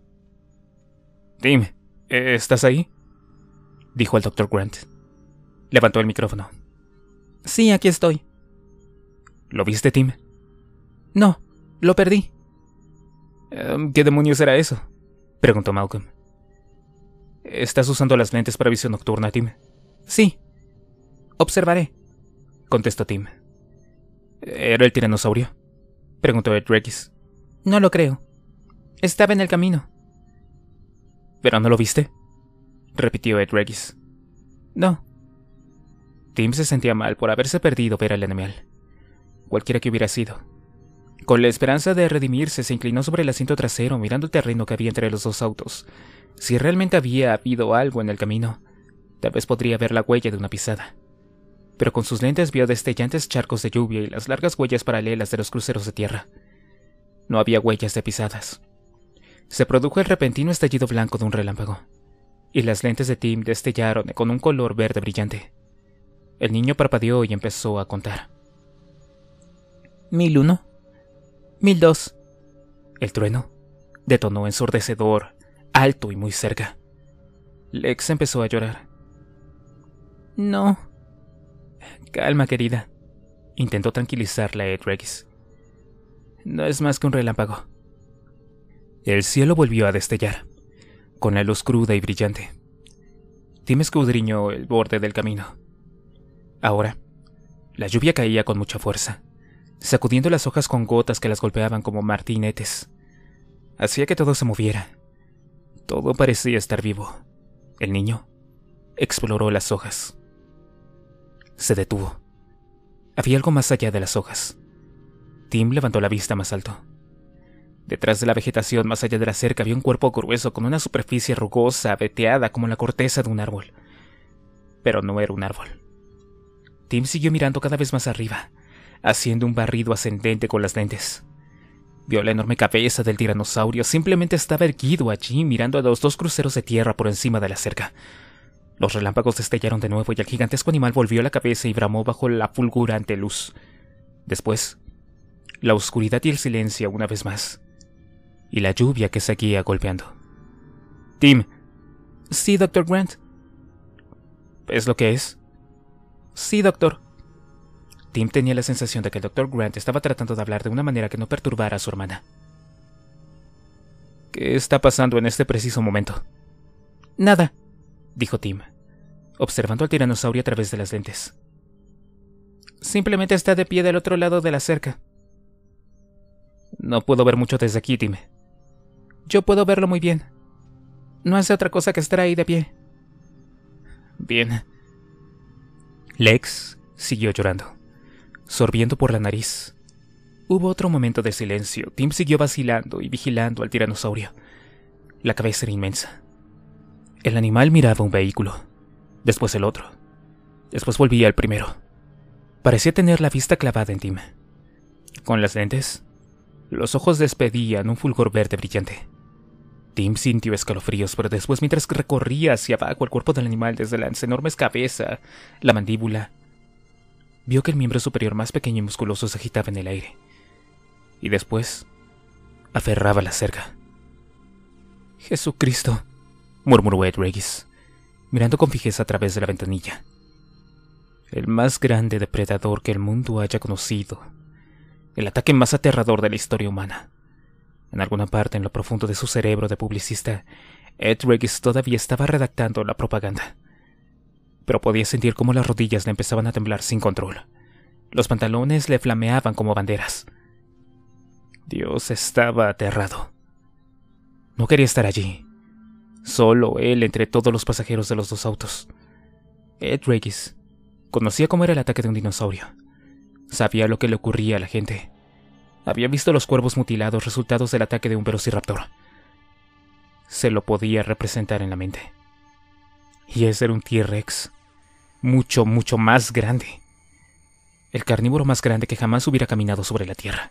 Tim, ¿estás ahí?, dijo el Dr. Grant. Levantó el micrófono. Sí, aquí estoy. ¿Lo viste, Tim? No, lo perdí. ¿Qué demonios era eso?, preguntó Malcolm. ¿Estás usando las lentes para visión nocturna, Tim? Sí. Observaré, contestó Tim. ¿Era el tiranosaurio?, preguntó Ed Regis. No lo creo. Estaba en el camino. ¿Pero no lo viste?, repitió Ed Regis. No. Tim se sentía mal por haberse perdido ver al animal, cualquiera que hubiera sido. Con la esperanza de redimirse, se inclinó sobre el asiento trasero mirando el terreno que había entre los dos autos. Si realmente había habido algo en el camino, tal vez podría ver la huella de una pisada. Pero con sus lentes vio destellantes charcos de lluvia y las largas huellas paralelas de los cruceros de tierra. No había huellas de pisadas. Se produjo el repentino estallido blanco de un relámpago, y las lentes de Tim destellaron con un color verde brillante. El niño parpadeó y empezó a contar. 1001, 1002. El trueno detonó ensordecedor, alto y muy cerca. Lex empezó a llorar. No. Calma, querida, intentó tranquilizarla Ed Regis. No es más que un relámpago. El cielo volvió a destellar, con la luz cruda y brillante. Tim escudriñó el borde del camino. Ahora, la lluvia caía con mucha fuerza, sacudiendo las hojas con gotas que las golpeaban como martinetes. Hacía que todo se moviera. Todo parecía estar vivo. El niño exploró las hojas. Se detuvo. Había algo más allá de las hojas. Tim levantó la vista más alto. Detrás de la vegetación, más allá de la cerca, había un cuerpo grueso con una superficie rugosa, veteada como la corteza de un árbol. Pero no era un árbol. Tim siguió mirando cada vez más arriba, haciendo un barrido ascendente con las lentes. Vio la enorme cabeza del tiranosaurio. Simplemente estaba erguido allí, mirando a los dos cruceros de tierra por encima de la cerca. Los relámpagos destellaron de nuevo y el gigantesco animal volvió la cabeza y bramó bajo la fulgurante luz. Después, la oscuridad y el silencio una vez más, y la lluvia que seguía golpeando. Tim. Sí, Dr. Grant. ¿Es lo que es? Sí, doctor. Tim tenía la sensación de que el Dr. Grant estaba tratando de hablar de una manera que no perturbara a su hermana. ¿Qué está pasando en este preciso momento? Nada, dijo Tim, observando al tiranosaurio a través de las lentes. Simplemente está de pie del otro lado de la cerca. No puedo ver mucho desde aquí, Tim. Yo puedo verlo muy bien. No hace otra cosa que estar ahí de pie. Bien. Lex siguió llorando, sorbiendo por la nariz. Hubo otro momento de silencio. Tim siguió vacilando y vigilando al tiranosaurio. La cabeza era inmensa. El animal miraba un vehículo, después el otro, después volvía al primero. Parecía tener la vista clavada en Tim. Con las lentes, los ojos despedían un fulgor verde brillante. Tim sintió escalofríos, pero después, mientras recorría hacia abajo el cuerpo del animal desde la enorme cabeza, la mandíbula, vio que el miembro superior más pequeño y musculoso se agitaba en el aire. Y después, aferraba la cerca. «Jesucristo», murmuró Ed Regis, mirando con fijeza a través de la ventanilla. «El más grande depredador que el mundo haya conocido. El ataque más aterrador de la historia humana». En alguna parte en lo profundo de su cerebro de publicista, Ed Regis todavía estaba redactando la propaganda. Pero podía sentir cómo las rodillas le empezaban a temblar sin control. Los pantalones le flameaban como banderas. Dios estaba aterrado. No quería estar allí. Solo él entre todos los pasajeros de los dos autos. Ed Regis conocía cómo era el ataque de un dinosaurio. Sabía lo que le ocurría a la gente. Había visto los cuervos mutilados resultados del ataque de un velociraptor. Se lo podía representar en la mente. Y ese era un T-Rex. Mucho, mucho más grande. El carnívoro más grande que jamás hubiera caminado sobre la tierra.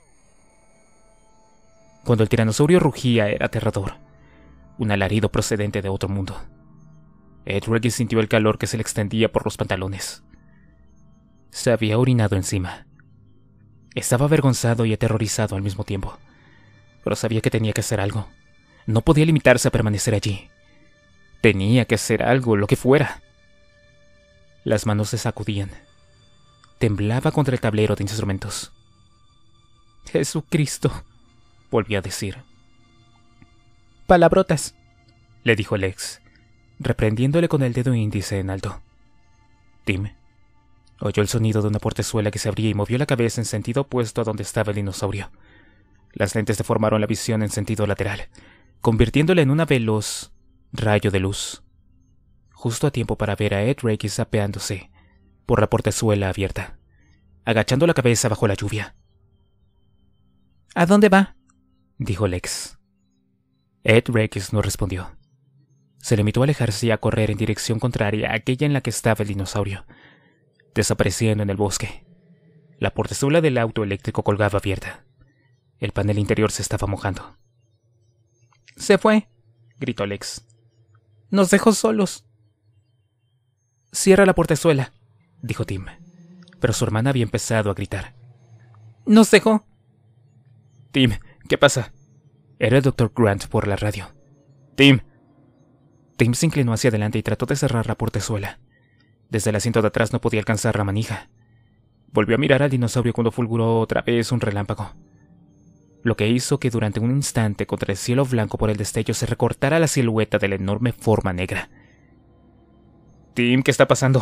Cuando el tiranosaurio rugía era aterrador. Un alarido procedente de otro mundo. Ed Regis sintió el calor que se le extendía por los pantalones. Se había orinado encima. Estaba avergonzado y aterrorizado al mismo tiempo, pero sabía que tenía que hacer algo. No podía limitarse a permanecer allí. Tenía que hacer algo, lo que fuera. Las manos se sacudían. Temblaba contra el tablero de instrumentos. «Jesucristo», volvió a decir. «Palabrotas», le dijo Lex, reprendiéndole con el dedo índice en alto. Tim oyó el sonido de una portezuela que se abría y movió la cabeza en sentido opuesto a donde estaba el dinosaurio. Las lentes deformaron la visión en sentido lateral, convirtiéndola en una veloz rayo de luz. Justo a tiempo para ver a Ed Regis apeándose por la portezuela abierta, agachando la cabeza bajo la lluvia. «¿A dónde va?», dijo Lex. Ed Regis no respondió. Se limitó a alejarse y a correr en dirección contraria a aquella en la que estaba el dinosaurio, desapareciendo en el bosque. La portezuela del auto eléctrico colgaba abierta. El panel interior se estaba mojando. «Se fue», gritó Lex. «Nos dejó solos». «Cierra la portezuela», dijo Tim, pero su hermana había empezado a gritar. «Nos dejó». «Tim, ¿qué pasa?», era el Dr. Grant por la radio. «Tim». Tim se inclinó hacia adelante y trató de cerrar la portezuela. Desde el asiento de atrás no podía alcanzar la manija. Volvió a mirar al dinosaurio cuando fulguró otra vez un relámpago, lo que hizo que durante un instante contra el cielo blanco por el destello se recortara la silueta de la enorme forma negra. «Tim, ¿qué está pasando?».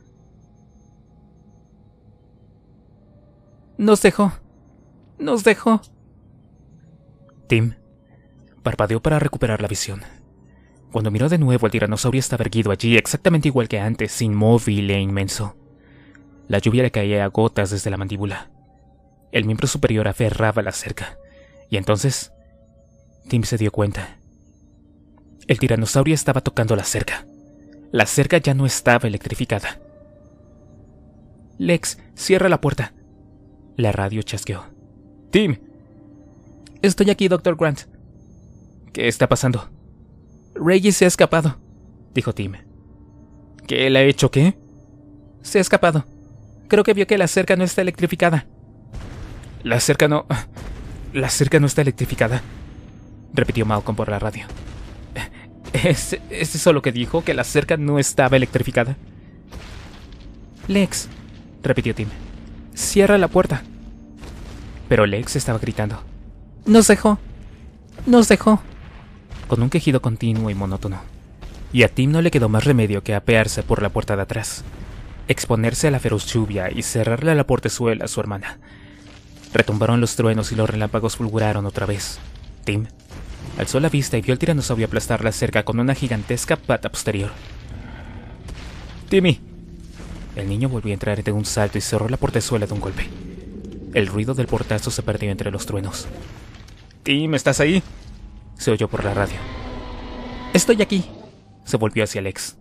«Nos dejó. Nos dejó». Tim parpadeó para recuperar la visión. Cuando miró de nuevo, el tiranosaurio estaba erguido allí, exactamente igual que antes, inmóvil e inmenso. La lluvia le caía a gotas desde la mandíbula. El miembro superior aferraba la cerca, y entonces Tim se dio cuenta. El tiranosaurio estaba tocando la cerca. La cerca ya no estaba electrificada. «Lex, cierra la puerta». La radio chasqueó. «Tim». «Estoy aquí, Dr. Grant». «¿Qué está pasando?». «Regis se ha escapado», dijo Tim. «¿Qué él ha hecho qué?». «Se ha escapado. Creo que vio que la cerca no está electrificada». «La cerca no está electrificada», repitió Malcolm por la radio. ¿Es eso lo que dijo? ¿Que la cerca no estaba electrificada? «Lex», repitió Tim. «Cierra la puerta». Pero Lex estaba gritando. «Nos dejó. Nos dejó», con un quejido continuo y monótono. Y a Tim no le quedó más remedio que apearse por la puerta de atrás, exponerse a la feroz lluvia y cerrarle la portezuela a su hermana. Retumbaron los truenos y los relámpagos fulguraron otra vez. Tim alzó la vista y vio al tiranosaurio aplastar la cerca con una gigantesca pata posterior. «Timmy». El niño volvió a entrar de un salto y cerró la portezuela de un golpe. El ruido del portazo se perdió entre los truenos. «Tim, ¿estás ahí?», se oyó por la radio. «Estoy aquí», se volvió hacia Lex.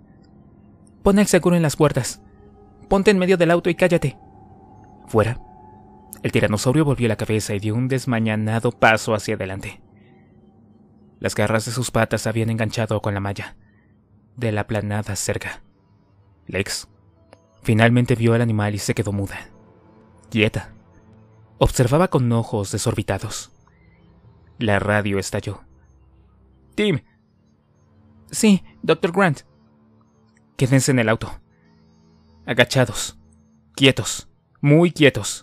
«Pon el seguro en las puertas. Ponte en medio del auto y cállate». Fuera, El tiranosaurio volvió la cabeza y dio un desmañanado paso hacia adelante. Las garras de sus patas habían enganchado con la malla de la aplanada cerca. Lex finalmente vio al animal y se quedó muda, quieta. Observaba con ojos desorbitados. La radio estalló. «Tim». «Sí, Dr. Grant». «Quédense en el auto. Agachados. Quietos. Muy quietos.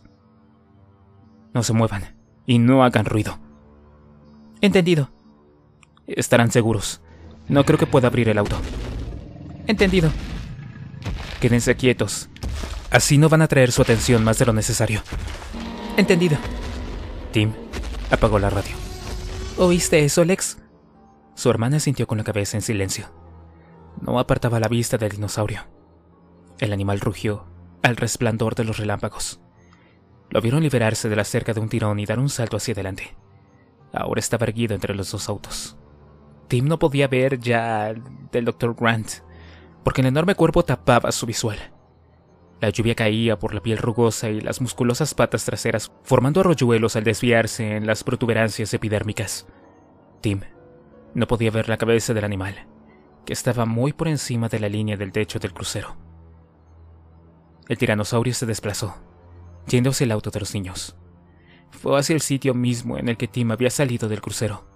No se muevan y no hagan ruido». «Entendido». «Estarán seguros. No creo que pueda abrir el auto». «Entendido». «Quédense quietos. Así no van a atraer su atención más de lo necesario». «Entendido». Tim apagó la radio. «¿Oíste eso, Lex?». Su hermana sintió con la cabeza en silencio. No apartaba la vista del dinosaurio. El animal rugió al resplandor de los relámpagos. Lo vieron liberarse de la cerca de un tirón y dar un salto hacia adelante. Ahora estaba erguido entre los dos autos. Tim no podía ver ya del Dr. Grant, porque el enorme cuerpo tapaba su visual. La lluvia caía por la piel rugosa y las musculosas patas traseras, formando arroyuelos al desviarse en las protuberancias epidérmicas. Tim no podía ver la cabeza del animal, que estaba muy por encima de la línea del techo del crucero. El tiranosaurio se desplazó, yendo hacia el auto de los niños. Fue hacia el sitio mismo en el que Tim había salido del crucero.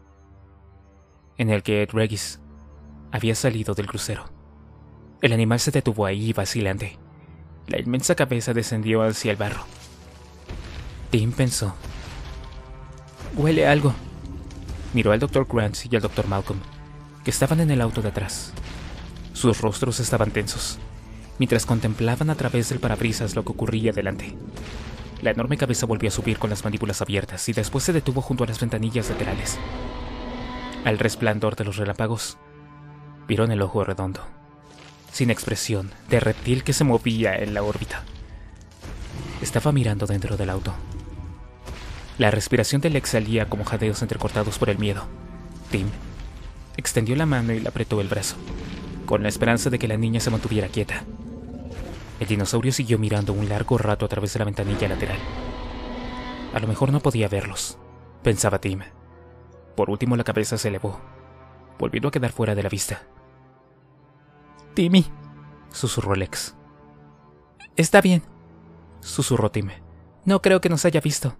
En el que Ed Regis había salido del crucero. El animal se detuvo ahí vacilante. La inmensa cabeza descendió hacia el barro. Tim pensó. «Huele a algo». Miró al Dr. Grant y al Dr. Malcolm, que estaban en el auto de atrás. Sus rostros estaban tensos, mientras contemplaban a través del parabrisas lo que ocurría delante. La enorme cabeza volvió a subir con las mandíbulas abiertas y después se detuvo junto a las ventanillas laterales. Al resplandor de los relámpagos, vieron el ojo redondo, sin expresión, de reptil que se movía en la órbita. Estaba mirando dentro del auto. La respiración de Lex salía como jadeos entrecortados por el miedo. Tim extendió la mano y le apretó el brazo, con la esperanza de que la niña se mantuviera quieta. El dinosaurio siguió mirando un largo rato a través de la ventanilla lateral. A lo mejor no podía verlos, pensaba Tim. Por último la cabeza se elevó, volviendo a quedar fuera de la vista. «Timmy», susurró Lex. «Está bien», susurró Tim. «No creo que nos haya visto».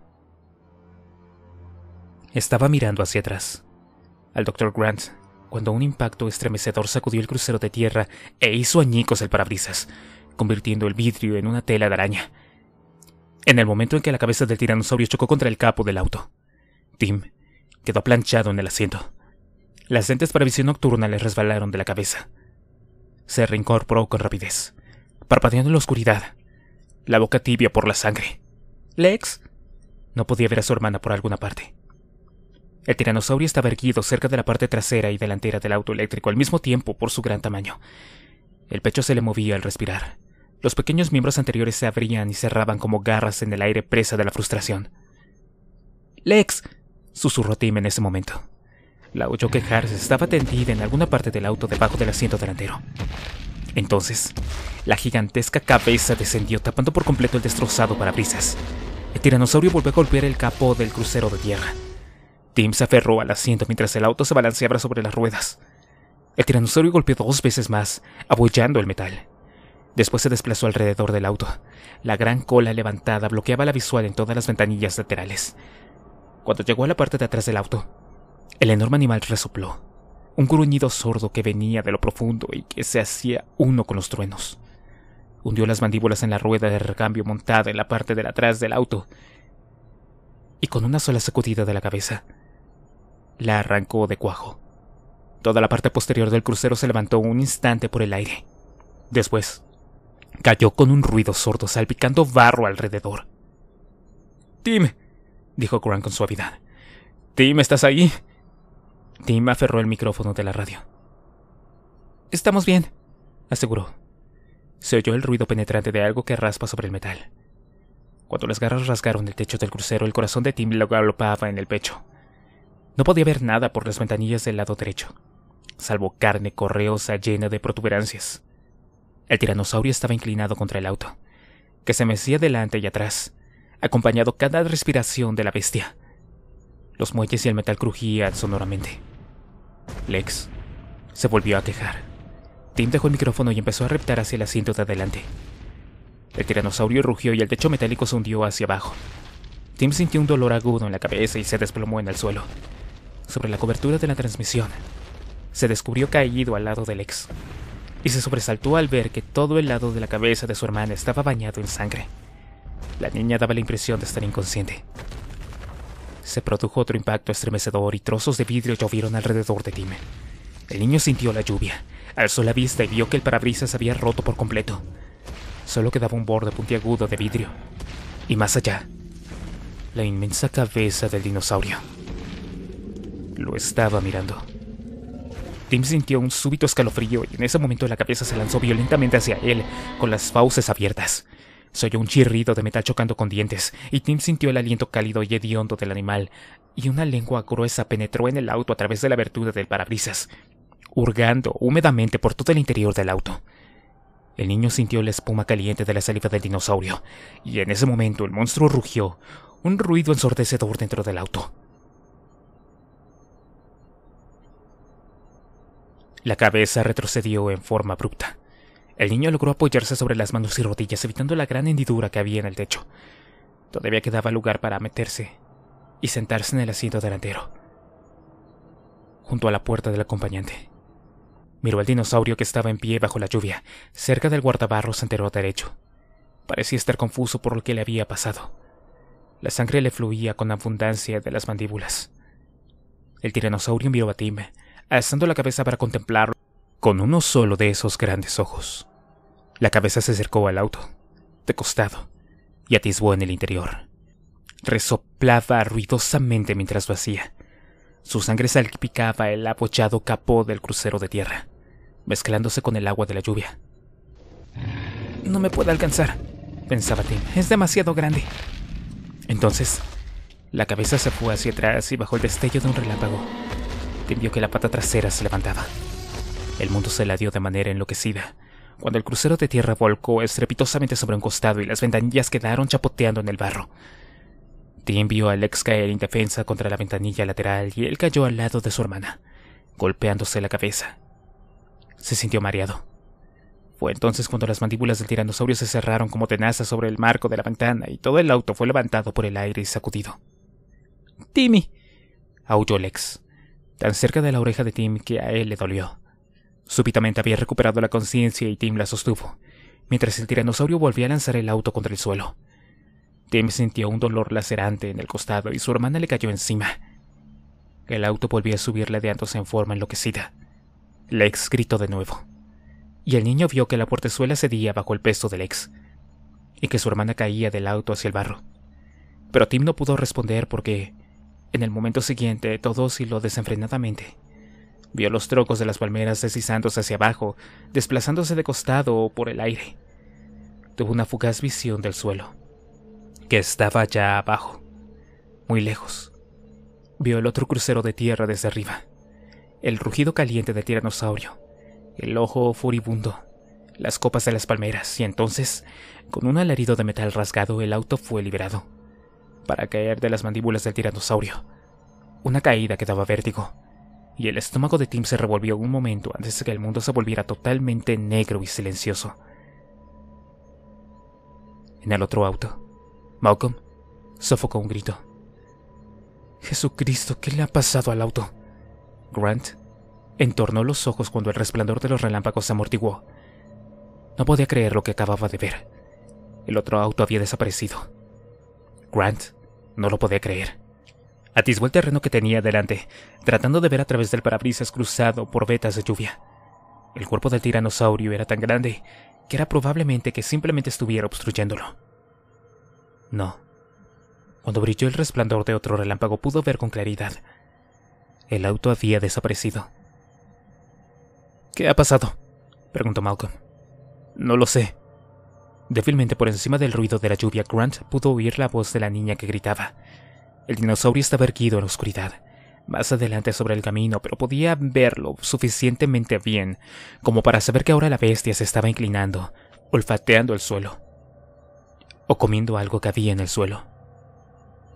Estaba mirando hacia atrás, al Dr. Grant, cuando un impacto estremecedor sacudió el crucero de tierra e hizo añicos el parabrisas, convirtiendo el vidrio en una tela de araña. En el momento en que la cabeza del tiranosaurio chocó contra el capó del auto, Tim quedó planchado en el asiento. Las lentes para visión nocturna le resbalaron de la cabeza. Se reincorporó con rapidez, parpadeando en la oscuridad, la boca tibia por la sangre. «¿Lex?» No podía ver a su hermana por alguna parte. El tiranosaurio estaba erguido cerca de la parte trasera y delantera del auto eléctrico al mismo tiempo por su gran tamaño. El pecho se le movía al respirar. Los pequeños miembros anteriores se abrían y cerraban como garras en el aire presa de la frustración. «¡Lex!», susurró Tim en ese momento. La oyó quejarse. Estaba tendida en alguna parte del auto debajo del asiento delantero. Entonces, la gigantesca cabeza descendió tapando por completo el destrozado parabrisas. El tiranosaurio volvió a golpear el capó del crucero de tierra. Tim se aferró al asiento mientras el auto se balanceaba sobre las ruedas. El tiranosaurio golpeó 2 veces más, abollando el metal. Después se desplazó alrededor del auto. La gran cola levantada bloqueaba la visual en todas las ventanillas laterales. Cuando llegó a la parte de atrás del auto, el enorme animal resopló. Un gruñido sordo que venía de lo profundo y que se hacía uno con los truenos. Hundió las mandíbulas en la rueda de recambio montada en la parte de atrás del auto y con una sola sacudida de la cabeza, la arrancó de cuajo. Toda la parte posterior del crucero se levantó un instante por el aire. Después, cayó con un ruido sordo, salpicando barro alrededor. «Tim», dijo Grant con suavidad. «Tim, ¿estás ahí?» Tim aferró el micrófono de la radio. «Estamos bien», aseguró. Se oyó el ruido penetrante de algo que raspa sobre el metal. Cuando las garras rasgaron el techo del crucero, el corazón de Tim lo galopaba en el pecho. No podía ver nada por las ventanillas del lado derecho, salvo carne correosa llena de protuberancias. El tiranosaurio estaba inclinado contra el auto, que se mecía delante y atrás, acompañado cada respiración de la bestia. Los muelles y el metal crujían sonoramente. Lex se volvió a quejar. Tim dejó el micrófono y empezó a reptar hacia el asiento de adelante. El tiranosaurio rugió y el techo metálico se hundió hacia abajo. Tim sintió un dolor agudo en la cabeza y se desplomó en el suelo. Sobre la cobertura de la transmisión, se descubrió caído al lado de Lex, y se sobresaltó al ver que todo el lado de la cabeza de su hermana estaba bañado en sangre. La niña daba la impresión de estar inconsciente. Se produjo otro impacto estremecedor y trozos de vidrio llovieron alrededor de Tim. El niño sintió la lluvia, alzó la vista y vio que el parabrisas había roto por completo. Solo quedaba un borde puntiagudo de vidrio. Y más allá, la inmensa cabeza del dinosaurio. Lo estaba mirando. Tim sintió un súbito escalofrío y en ese momento la cabeza se lanzó violentamente hacia él, con las fauces abiertas. Se oyó un chirrido de metal chocando con dientes, y Tim sintió el aliento cálido y hediondo del animal, y una lengua gruesa penetró en el auto a través de la abertura del parabrisas, hurgando húmedamente por todo el interior del auto. El niño sintió la espuma caliente de la saliva del dinosaurio, y en ese momento el monstruo rugió, un ruido ensordecedor dentro del auto. La cabeza retrocedió en forma abrupta. El niño logró apoyarse sobre las manos y rodillas, evitando la gran hendidura que había en el techo. Todavía quedaba lugar para meterse y sentarse en el asiento delantero, junto a la puerta del acompañante. Miró al dinosaurio que estaba en pie bajo la lluvia, cerca del guardabarros entero derecho. Parecía estar confuso por lo que le había pasado. La sangre le fluía con abundancia de las mandíbulas. El tiranosaurio miró a Tim, alzando la cabeza para contemplarlo con uno solo de esos grandes ojos. La cabeza se acercó al auto, de costado, y atisbó en el interior. Resoplaba ruidosamente mientras lo hacía. Su sangre salpicaba el apoyado capó del crucero de tierra, mezclándose con el agua de la lluvia. «No me puede alcanzar», pensaba Tim. «Es demasiado grande». Entonces, la cabeza se fue hacia atrás y bajo el destello de un relámpago, Tim vio que la pata trasera se levantaba. El mundo se ladeó de manera enloquecida, cuando el crucero de tierra volcó estrepitosamente sobre un costado y las ventanillas quedaron chapoteando en el barro. Tim vio a Lex caer indefensa contra la ventanilla lateral y él cayó al lado de su hermana, golpeándose la cabeza. Se sintió mareado. Fue entonces cuando las mandíbulas del tiranosaurio se cerraron como tenazas sobre el marco de la ventana y todo el auto fue levantado por el aire y sacudido. «¡Timmy!», aulló Lex, tan cerca de la oreja de Tim que a él le dolió. Súbitamente había recuperado la conciencia y Tim la sostuvo, mientras el tiranosaurio volvía a lanzar el auto contra el suelo. Tim sintió un dolor lacerante en el costado y su hermana le cayó encima. El auto volvía a subir ladeándose en forma enloquecida. Lex gritó de nuevo, y el niño vio que la portezuela cedía bajo el peso de Lex, y que su hermana caía del auto hacia el barro. Pero Tim no pudo responder porque, en el momento siguiente, todo osciló desenfrenadamente. Vio los troncos de las palmeras deslizándose hacia abajo, desplazándose de costado por el aire. Tuvo una fugaz visión del suelo, que estaba ya abajo, muy lejos. Vio el otro crucero de tierra desde arriba, el rugido caliente del tiranosaurio, el ojo furibundo, las copas de las palmeras, y entonces, con un alarido de metal rasgado, el auto fue liberado, para caer de las mandíbulas del tiranosaurio. Una caída que daba vértigo, y el estómago de Tim se revolvió un momento antes de que el mundo se volviera totalmente negro y silencioso. En el otro auto, Malcolm sofocó un grito. «¡Jesucristo! ¿Qué le ha pasado al auto?». Grant entornó los ojos cuando el resplandor de los relámpagos se amortiguó. No podía creer lo que acababa de ver. El otro auto había desaparecido. Grant no lo podía creer. Atisbó el terreno que tenía delante, tratando de ver a través del parabrisas cruzado por vetas de lluvia. El cuerpo del tiranosaurio era tan grande que era probablemente que simplemente estuviera obstruyéndolo. No. Cuando brilló el resplandor de otro relámpago pudo ver con claridad. El auto había desaparecido. «¿Qué ha pasado?», preguntó Malcolm. «No lo sé». Débilmente por encima del ruido de la lluvia, Grant pudo oír la voz de la niña que gritaba. El dinosaurio estaba erguido en la oscuridad, más adelante sobre el camino, pero podía verlo suficientemente bien como para saber que ahora la bestia se estaba inclinando, olfateando el suelo, o comiendo algo que había en el suelo.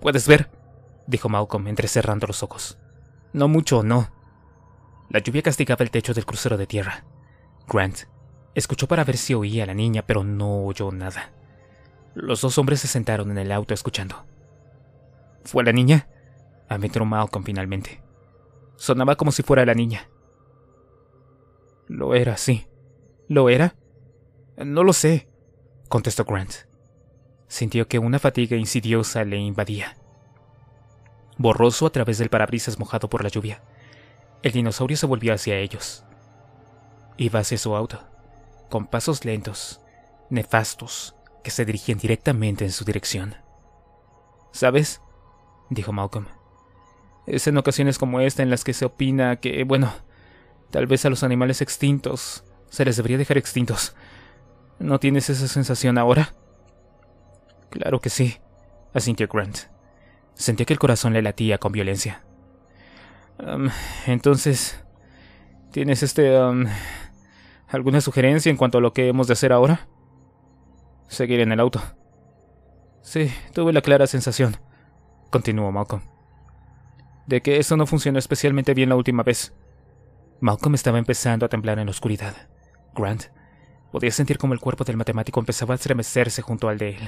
¿Puedes ver?, dijo Malcolm entrecerrando los ojos. No mucho, no. La lluvia castigaba el techo del crucero de tierra. Grant escuchó para ver si oía a la niña, pero no oyó nada. Los dos hombres se sentaron en el auto escuchando. ¿Fue la niña?, aventuró Malcolm finalmente. Sonaba como si fuera la niña. Lo era, sí. ¿Lo era? No lo sé, contestó Grant. Sintió que una fatiga insidiosa le invadía. Borroso a través del parabrisas mojado por la lluvia, el dinosaurio se volvió hacia ellos. Iba hacia su auto, con pasos lentos, nefastos, que se dirigían directamente en su dirección. ¿Sabes?, dijo Malcolm. Es en ocasiones como esta en las que se opina que, bueno, tal vez a los animales extintos se les debería dejar extintos. ¿No tienes esa sensación ahora? Claro que sí, asintió Grant. Sentía que el corazón le latía con violencia. Entonces, ¿tienes alguna sugerencia en cuanto a lo que hemos de hacer ahora? Seguir en el auto. Sí, tuve la clara sensación, continuó Malcolm, de que eso no funcionó especialmente bien la última vez. Malcolm estaba empezando a temblar en la oscuridad. Grant podía sentir como el cuerpo del matemático empezaba a estremecerse junto al de él.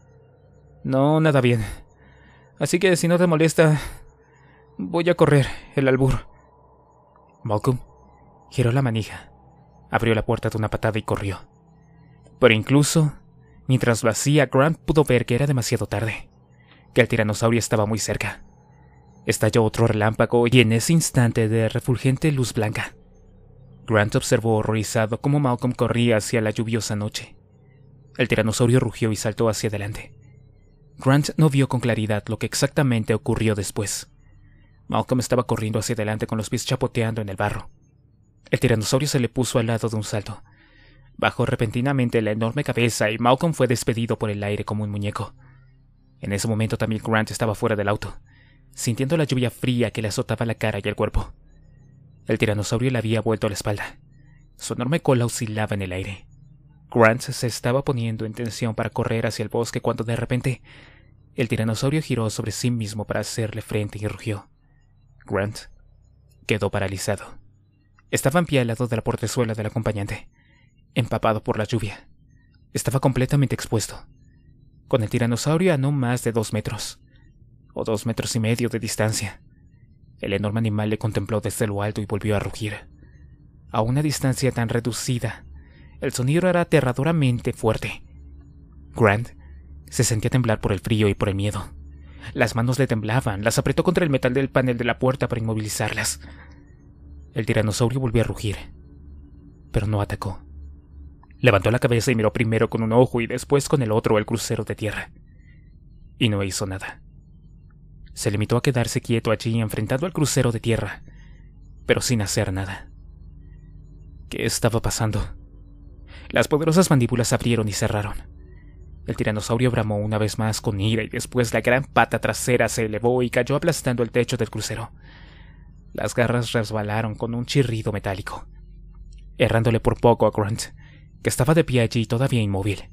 No, nada bien. Así que si no te molesta, voy a correr el albur. Malcolm giró la manija, abrió la puerta de una patada y corrió. Pero incluso mientras lo hacía, Grant pudo ver que era demasiado tarde, que el tiranosaurio estaba muy cerca. Estalló otro relámpago y en ese instante de refulgente luz blanca, Grant observó horrorizado cómo Malcolm corría hacia la lluviosa noche. El tiranosaurio rugió y saltó hacia adelante. Grant no vio con claridad lo que exactamente ocurrió después. Malcolm estaba corriendo hacia adelante con los pies chapoteando en el barro. El tiranosaurio se le puso al lado de un salto. Bajó repentinamente la enorme cabeza y Malcolm fue despedido por el aire como un muñeco. En ese momento también Grant estaba fuera del auto, sintiendo la lluvia fría que le azotaba la cara y el cuerpo. El tiranosaurio le había vuelto la espalda. Su enorme cola oscilaba en el aire. Grant se estaba poniendo en tensión para correr hacia el bosque cuando de repente el tiranosaurio giró sobre sí mismo para hacerle frente y rugió. Grant quedó paralizado. Estaba en pie al lado de la portezuela del acompañante, empapado por la lluvia. Estaba completamente expuesto, con el tiranosaurio a no más de 2 metros, o 2,5 metros de distancia. El enorme animal le contempló desde lo alto y volvió a rugir. A una distancia tan reducida, el sonido era aterradoramente fuerte. Grant se sentía temblar por el frío y por el miedo. Las manos le temblaban, las apretó contra el metal del panel de la puerta para inmovilizarlas. El tiranosaurio volvió a rugir, pero no atacó. Levantó la cabeza y miró primero con un ojo y después con el otro el crucero de tierra. Y no hizo nada. Se limitó a quedarse quieto allí enfrentando al crucero de tierra, pero sin hacer nada. ¿Qué estaba pasando? Las poderosas mandíbulas abrieron y cerraron. El tiranosaurio bramó una vez más con ira y después la gran pata trasera se elevó y cayó aplastando el techo del crucero. Las garras resbalaron con un chirrido metálico, errándole por poco a Grant, que estaba de pie allí todavía inmóvil.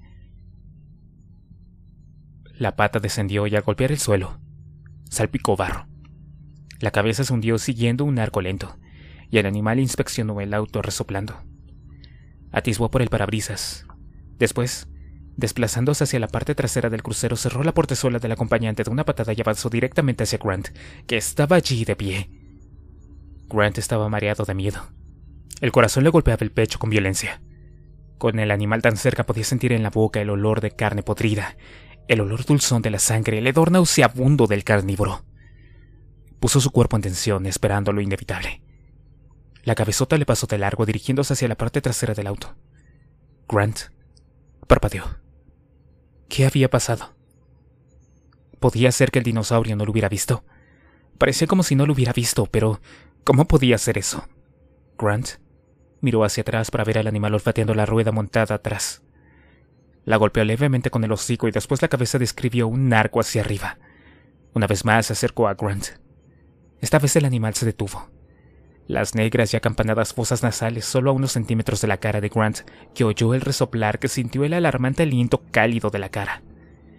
La pata descendió y al golpear el suelo, salpicó barro. La cabeza se hundió siguiendo un arco lento, y el animal inspeccionó el auto resoplando. Atisbó por el parabrisas. Después, desplazándose hacia la parte trasera del crucero, cerró la portezuela del acompañante de una patada y avanzó directamente hacia Grant, que estaba allí de pie. Grant estaba mareado de miedo. El corazón le golpeaba el pecho con violencia. Con el animal tan cerca podía sentir en la boca el olor de carne podrida, el olor dulzón de la sangre, el hedor nauseabundo del carnívoro. Puso su cuerpo en tensión, esperando lo inevitable. La cabezota le pasó de largo, dirigiéndose hacia la parte trasera del auto. Grant parpadeó. ¿Qué había pasado? ¿Podía ser que el dinosaurio no lo hubiera visto? Parecía como si no lo hubiera visto, pero ¿cómo podía ser eso? Grant miró hacia atrás para ver al animal olfateando la rueda montada atrás. La golpeó levemente con el hocico y después la cabeza describió un arco hacia arriba. Una vez más se acercó a Grant. Esta vez el animal se detuvo. Las negras y acampanadas fosas nasales solo a unos centímetros de la cara de Grant, que oyó el resoplar, que sintió el alarmante aliento cálido de la cara.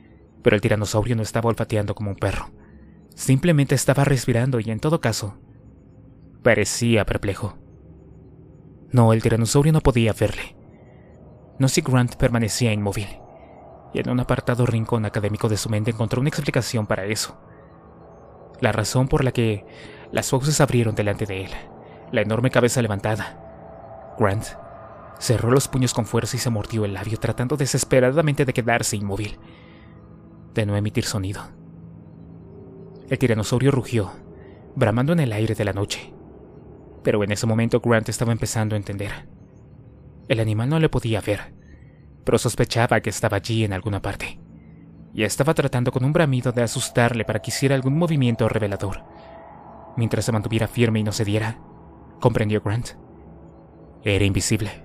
Pero el tiranosaurio no estaba olfateando como un perro. Simplemente estaba respirando y, en todo caso, parecía perplejo. No, el tiranosaurio no podía verle. No si Grant permanecía inmóvil, y en un apartado rincón académico de su mente encontró una explicación para eso. La razón por la que las fauces abrieron delante de él, la enorme cabeza levantada. Grant cerró los puños con fuerza y se mordió el labio, tratando desesperadamente de quedarse inmóvil, de no emitir sonido. El tiranosaurio rugió, bramando en el aire de la noche. Pero en ese momento Grant estaba empezando a entender. El animal no le podía ver, pero sospechaba que estaba allí en alguna parte, y estaba tratando con un bramido de asustarle para que hiciera algún movimiento revelador. Mientras se mantuviera firme y no cediera, comprendió Grant. Era invisible.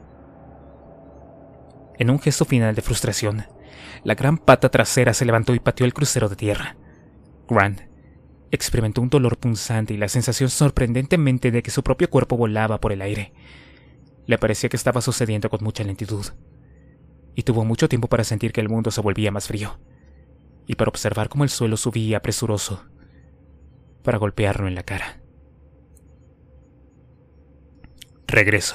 En un gesto final de frustración, la gran pata trasera se levantó y pateó el crucero de tierra. Grant experimentó un dolor punzante y la sensación sorprendentemente de que su propio cuerpo volaba por el aire. Le parecía que estaba sucediendo con mucha lentitud, y tuvo mucho tiempo para sentir que el mundo se volvía más frío, y para observar cómo el suelo subía presuroso para golpearlo en la cara. Regreso.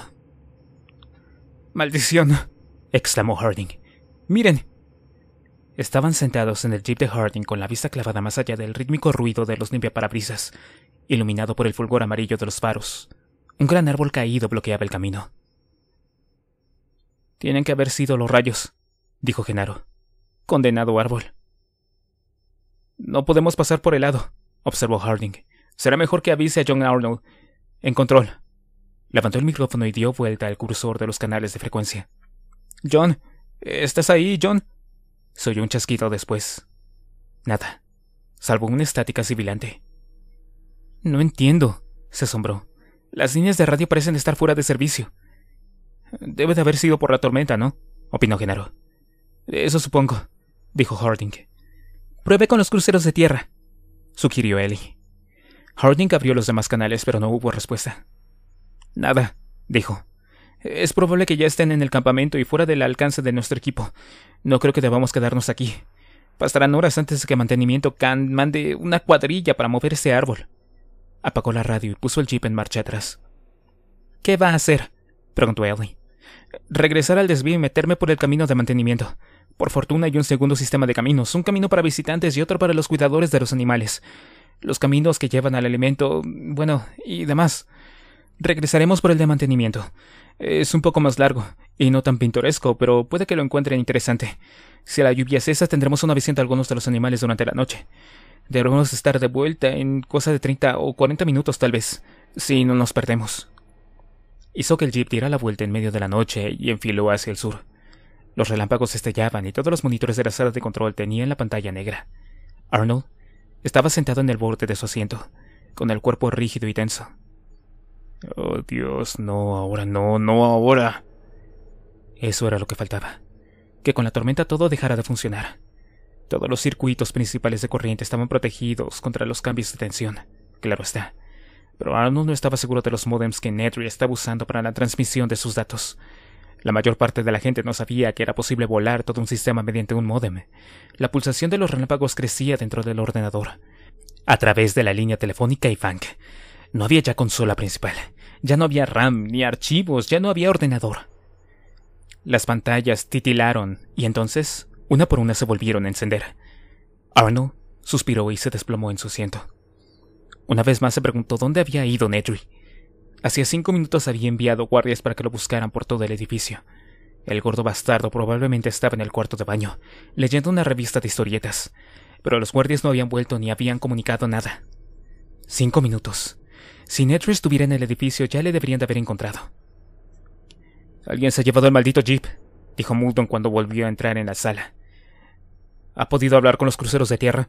¡Maldición!, exclamó Harding. ¡Miren! Estaban sentados en el jeep de Harding con la vista clavada más allá del rítmico ruido de los limpiaparabrisas, iluminado por el fulgor amarillo de los faros. Un gran árbol caído bloqueaba el camino. «Tienen que haber sido los rayos», dijo Genaro. «Condenado árbol». «No podemos pasar por el lado», observó Harding. «Será mejor que avise a John Arnold. En control». Levantó el micrófono y dio vuelta al cursor de los canales de frecuencia. «John, ¿estás ahí, John?», se oyó un chasquido después. Nada, salvo una estática sibilante. «No entiendo», se asombró. «Las líneas de radio parecen estar fuera de servicio». «Debe de haber sido por la tormenta, ¿no?», opinó Genaro. «Eso supongo», dijo Harding. «Pruebe con los cruceros de tierra», sugirió Ellie. Harding abrió los demás canales, pero no hubo respuesta. «Nada», dijo. «Es probable que ya estén en el campamento y fuera del alcance de nuestro equipo. No creo que debamos quedarnos aquí. Pasarán horas antes de que mantenimiento mande una cuadrilla para mover ese árbol». Apagó la radio y puso el jeep en marcha atrás. «¿Qué va a hacer?», preguntó Ellie. «Regresar al desvío y meterme por el camino de mantenimiento. Por fortuna hay un segundo sistema de caminos, un camino para visitantes y otro para los cuidadores de los animales. Los caminos que llevan al alimento, bueno, y demás. Regresaremos por el de mantenimiento. Es un poco más largo, y no tan pintoresco, pero puede que lo encuentren interesante. Si la lluvia cesa, tendremos una visita a algunos de los animales durante la noche. Debemos estar de vuelta en cosa de 30 o 40 minutos tal vez, si no nos perdemos». Hizo que el jeep diera la vuelta en medio de la noche y enfiló hacia el sur. Los relámpagos estellaban y todos los monitores de la sala de control tenían la pantalla negra. Arnold estaba sentado en el borde de su asiento, con el cuerpo rígido y tenso. «Oh, Dios, no, ahora no, no ahora». Eso era lo que faltaba. Que con la tormenta todo dejara de funcionar. Todos los circuitos principales de corriente estaban protegidos contra los cambios de tensión, claro está. Pero Arnold no estaba seguro de los módems que Nedry estaba usando para la transmisión de sus datos. La mayor parte de la gente no sabía que era posible volar todo un sistema mediante un módem. La pulsación de los relámpagos crecía dentro del ordenador, a través de la línea telefónica y FANC. No había ya consola principal, ya no había RAM ni archivos, ya no había ordenador. Las pantallas titilaron y entonces, una por una, se volvieron a encender. Arnold suspiró y se desplomó en su asiento. Una vez más se preguntó dónde había ido Nedry. Hacía 5 minutos había enviado guardias para que lo buscaran por todo el edificio. El gordo bastardo probablemente estaba en el cuarto de baño, leyendo una revista de historietas, pero los guardias no habían vuelto ni habían comunicado nada. 5 minutos. Si Nedry estuviera en el edificio, ya le deberían de haber encontrado. «Alguien se ha llevado el maldito jeep», dijo Muldoon cuando volvió a entrar en la sala. «¿Ha podido hablar con los cruceros de tierra?»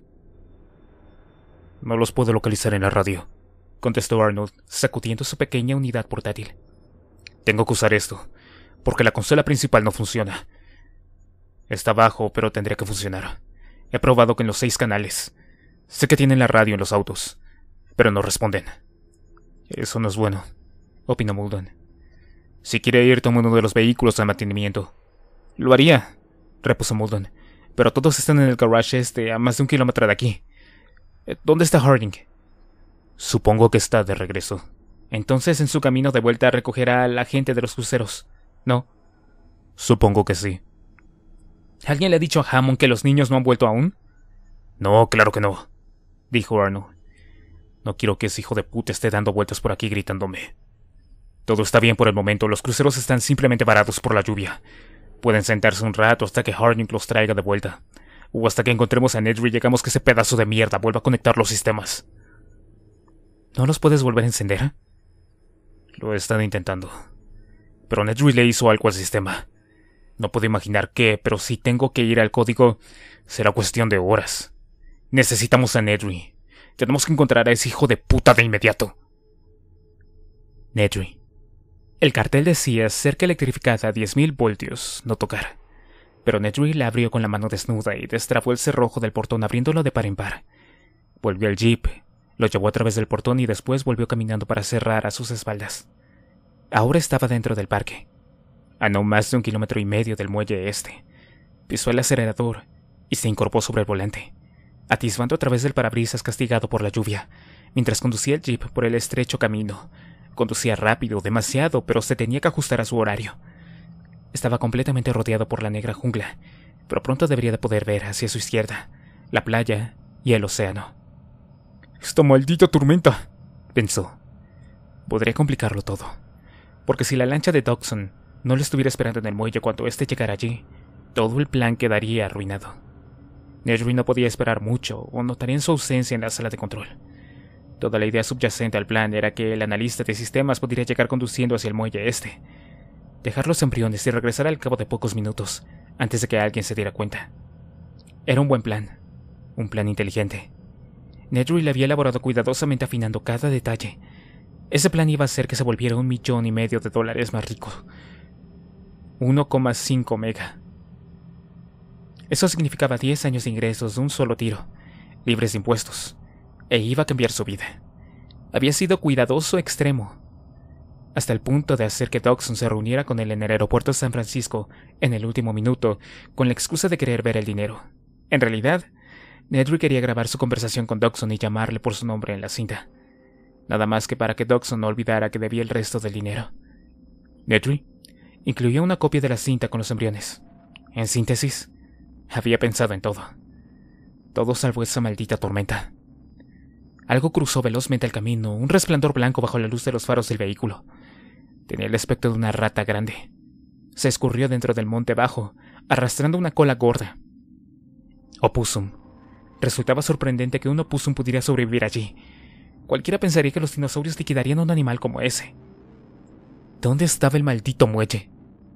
«No los puedo localizar en la radio», contestó Arnold, sacudiendo su pequeña unidad portátil. «Tengo que usar esto, porque la consola principal no funciona. Está bajo, pero tendría que funcionar. He probado con los 6 canales. Sé que tienen la radio en los autos, pero no responden». «Eso no es bueno», opinó Muldoon. «Si quiere ir, tome uno de los vehículos de mantenimiento». «Lo haría», repuso Muldoon, pero todos están en el garage a más de 1 kilómetro de aquí. ¿Dónde está Harding? Supongo que está de regreso. Entonces, en su camino de vuelta recogerá a la gente de los cruceros, ¿no? Supongo que sí. ¿Alguien le ha dicho a Hammond que los niños no han vuelto aún? No, claro que no, dijo Arnold. No quiero que ese hijo de puta esté dando vueltas por aquí gritándome. Todo está bien por el momento, los cruceros están simplemente varados por la lluvia. Pueden sentarse un rato hasta que Harding los traiga de vuelta, o hasta que encontremos a Nedry y llegamos que ese pedazo de mierda vuelva a conectar los sistemas. ¿No los puedes volver a encender? Lo he estado intentando, pero Nedry le hizo algo al sistema. No puedo imaginar qué, pero si tengo que ir al código, será cuestión de horas. Necesitamos a Nedry. Tenemos que encontrar a ese hijo de puta de inmediato. Nedry. El cartel decía cerca electrificada a 10.000 voltios, no tocar. Pero Nedry la abrió con la mano desnuda y destrabó el cerrojo del portón abriéndolo de par en par. Volvió al jeep, lo llevó a través del portón y después volvió caminando para cerrar a sus espaldas. Ahora estaba dentro del parque, a no más de 1,5 kilómetros del muelle este. Pisó el acelerador y se incorporó sobre el volante, atisbando a través del parabrisas castigado por la lluvia, mientras conducía el jeep por el estrecho camino. Conducía rápido, demasiado, pero se tenía que ajustar a su horario. Estaba completamente rodeado por la negra jungla, pero pronto debería de poder ver hacia su izquierda la playa y el océano. «Esta maldita tormenta», pensó. Podría complicarlo todo, porque si la lancha de Dodgson no le estuviera esperando en el muelle cuando éste llegara allí, todo el plan quedaría arruinado. Nedry no podía esperar mucho, o notaría en su ausencia en la sala de control. Toda la idea subyacente al plan era que el analista de sistemas podría llegar conduciendo hacia el muelle este, dejar los embriones y regresar al cabo de pocos minutos, antes de que alguien se diera cuenta. Era un buen plan, un plan inteligente. Nedry le había elaborado cuidadosamente afinando cada detalle. Ese plan iba a hacer que se volviera $1,5 millones más rico. 1,5 mega. Eso significaba 10 años de ingresos de un solo tiro, libres de impuestos, e iba a cambiar su vida. Había sido cuidadoso extremo, hasta el punto de hacer que Dodgson se reuniera con él en el aeropuerto de San Francisco en el último minuto, con la excusa de querer ver el dinero. En realidad, Nedry quería grabar su conversación con Dodgson y llamarle por su nombre en la cinta, nada más que para que Dodgson no olvidara que debía el resto del dinero. Nedry incluía una copia de la cinta con los embriones. En síntesis, había pensado en todo. Todo salvo esa maldita tormenta. Algo cruzó velozmente el camino, un resplandor blanco bajo la luz de los faros del vehículo. Tenía el aspecto de una rata grande. Se escurrió dentro del monte bajo, arrastrando una cola gorda. Opossum. Resultaba sorprendente que un opossum pudiera sobrevivir allí. Cualquiera pensaría que los dinosaurios liquidarían a un animal como ese. ¿Dónde estaba el maldito muelle?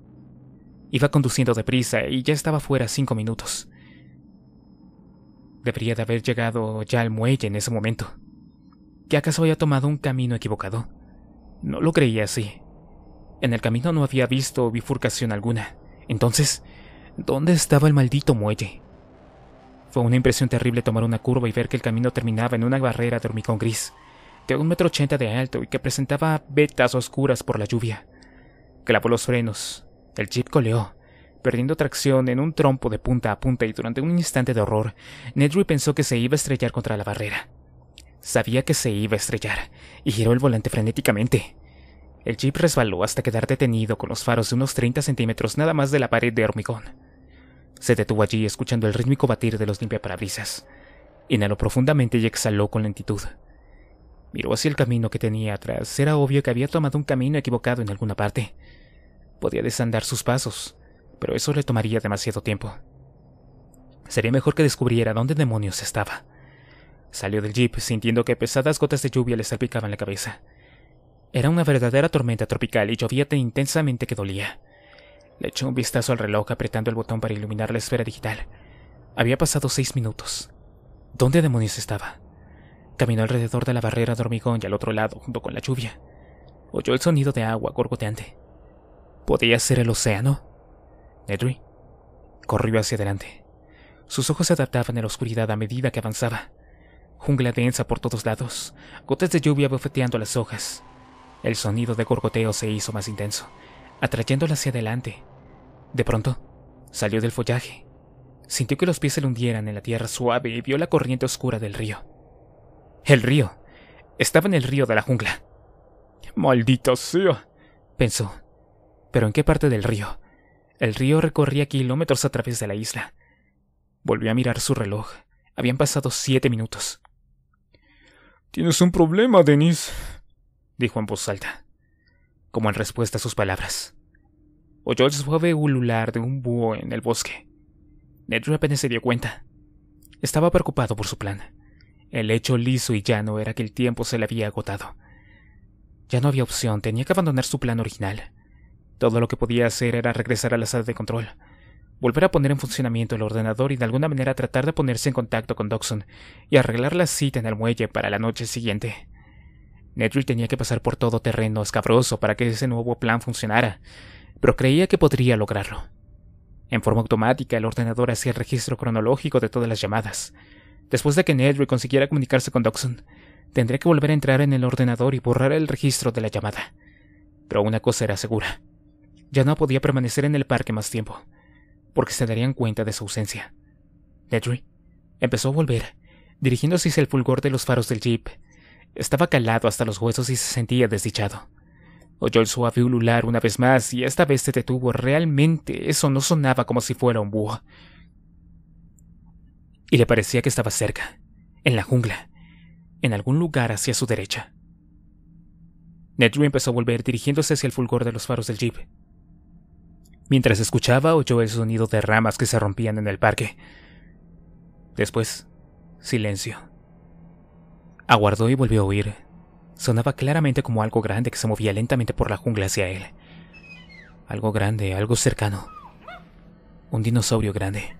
Iba conduciendo deprisa y ya estaba fuera 5 minutos. Debería de haber llegado ya al muelle en ese momento. ¿Que acaso había tomado un camino equivocado? No lo creía así. En el camino no había visto bifurcación alguna. Entonces, ¿dónde estaba el maldito muelle? Fue una impresión terrible tomar una curva y ver que el camino terminaba en una barrera de hormigón gris, de 1,80 m de alto y que presentaba vetas oscuras por la lluvia. Clavó los frenos. El jeep coleó, perdiendo tracción en un trompo de punta a punta, y durante un instante de horror, Nedry pensó que se iba a estrellar contra la barrera. Sabía que se iba a estrellar, y giró el volante frenéticamente. El jeep resbaló hasta quedar detenido con los faros de unos 30 centímetros nada más de la pared de hormigón. Se detuvo allí escuchando el rítmico batir de los limpiaparabrisas. Inhaló profundamente y exhaló con lentitud. Miró hacia el camino que tenía atrás. Era obvio que había tomado un camino equivocado en alguna parte. Podía desandar sus pasos, pero eso le tomaría demasiado tiempo. Sería mejor que descubriera dónde demonios estaba. Salió del jeep sintiendo que pesadas gotas de lluvia le salpicaban la cabeza. Era una verdadera tormenta tropical y llovía tan intensamente que dolía. Le echó un vistazo al reloj apretando el botón para iluminar la esfera digital. Había pasado 6 minutos. ¿Dónde demonios estaba? Caminó alrededor de la barrera de hormigón y al otro lado, junto con la lluvia. Oyó el sonido de agua gorgoteante. ¿Podía ser el océano? Nedry corrió hacia adelante. Sus ojos se adaptaban a la oscuridad a medida que avanzaba. Jungla densa por todos lados, gotas de lluvia bofeteando las hojas. El sonido de gorgoteo se hizo más intenso, atrayéndola hacia adelante. De pronto, salió del follaje. Sintió que los pies se le hundieran en la tierra suave y vio la corriente oscura del río. El río. Estaba en el río de la jungla. ¡Maldita sea!, pensó. ¿Pero en qué parte del río? El río recorría kilómetros a través de la isla. Volvió a mirar su reloj. Habían pasado 7 minutos. «Tienes un problema, Dennis», dijo en voz alta, como en respuesta a sus palabras. Oyó el suave ulular de un búho en el bosque. Nedry apenas se dio cuenta. Estaba preocupado por su plan. El hecho liso y llano era que el tiempo se le había agotado. Ya no había opción, tenía que abandonar su plan original. Todo lo que podía hacer era regresar a la sala de control, volver a poner en funcionamiento el ordenador y de alguna manera tratar de ponerse en contacto con Dodgson y arreglar la cita en el muelle para la noche siguiente. Nedry tenía que pasar por todo terreno escabroso para que ese nuevo plan funcionara, pero creía que podría lograrlo. En forma automática, el ordenador hacía el registro cronológico de todas las llamadas. Después de que Nedry consiguiera comunicarse con Dodgson, tendría que volver a entrar en el ordenador y borrar el registro de la llamada. Pero una cosa era segura. Ya no podía permanecer en el parque más tiempo, porque se darían cuenta de su ausencia. Nedry empezó a volver, dirigiéndose hacia el fulgor de los faros del jeep. Estaba calado hasta los huesos y se sentía desdichado. Oyó el suave ulular una vez más y esta vez se detuvo. Realmente eso no sonaba como si fuera un búho. Y le parecía que estaba cerca, en la jungla, en algún lugar hacia su derecha. Nedry empezó a volver dirigiéndose hacia el fulgor de los faros del jeep. Mientras escuchaba, oyó el sonido de ramas que se rompían en el parque. Después, silencio. Aguardó y volvió a oír. Sonaba claramente como algo grande que se movía lentamente por la jungla hacia él. Algo grande, algo cercano. Un dinosaurio grande.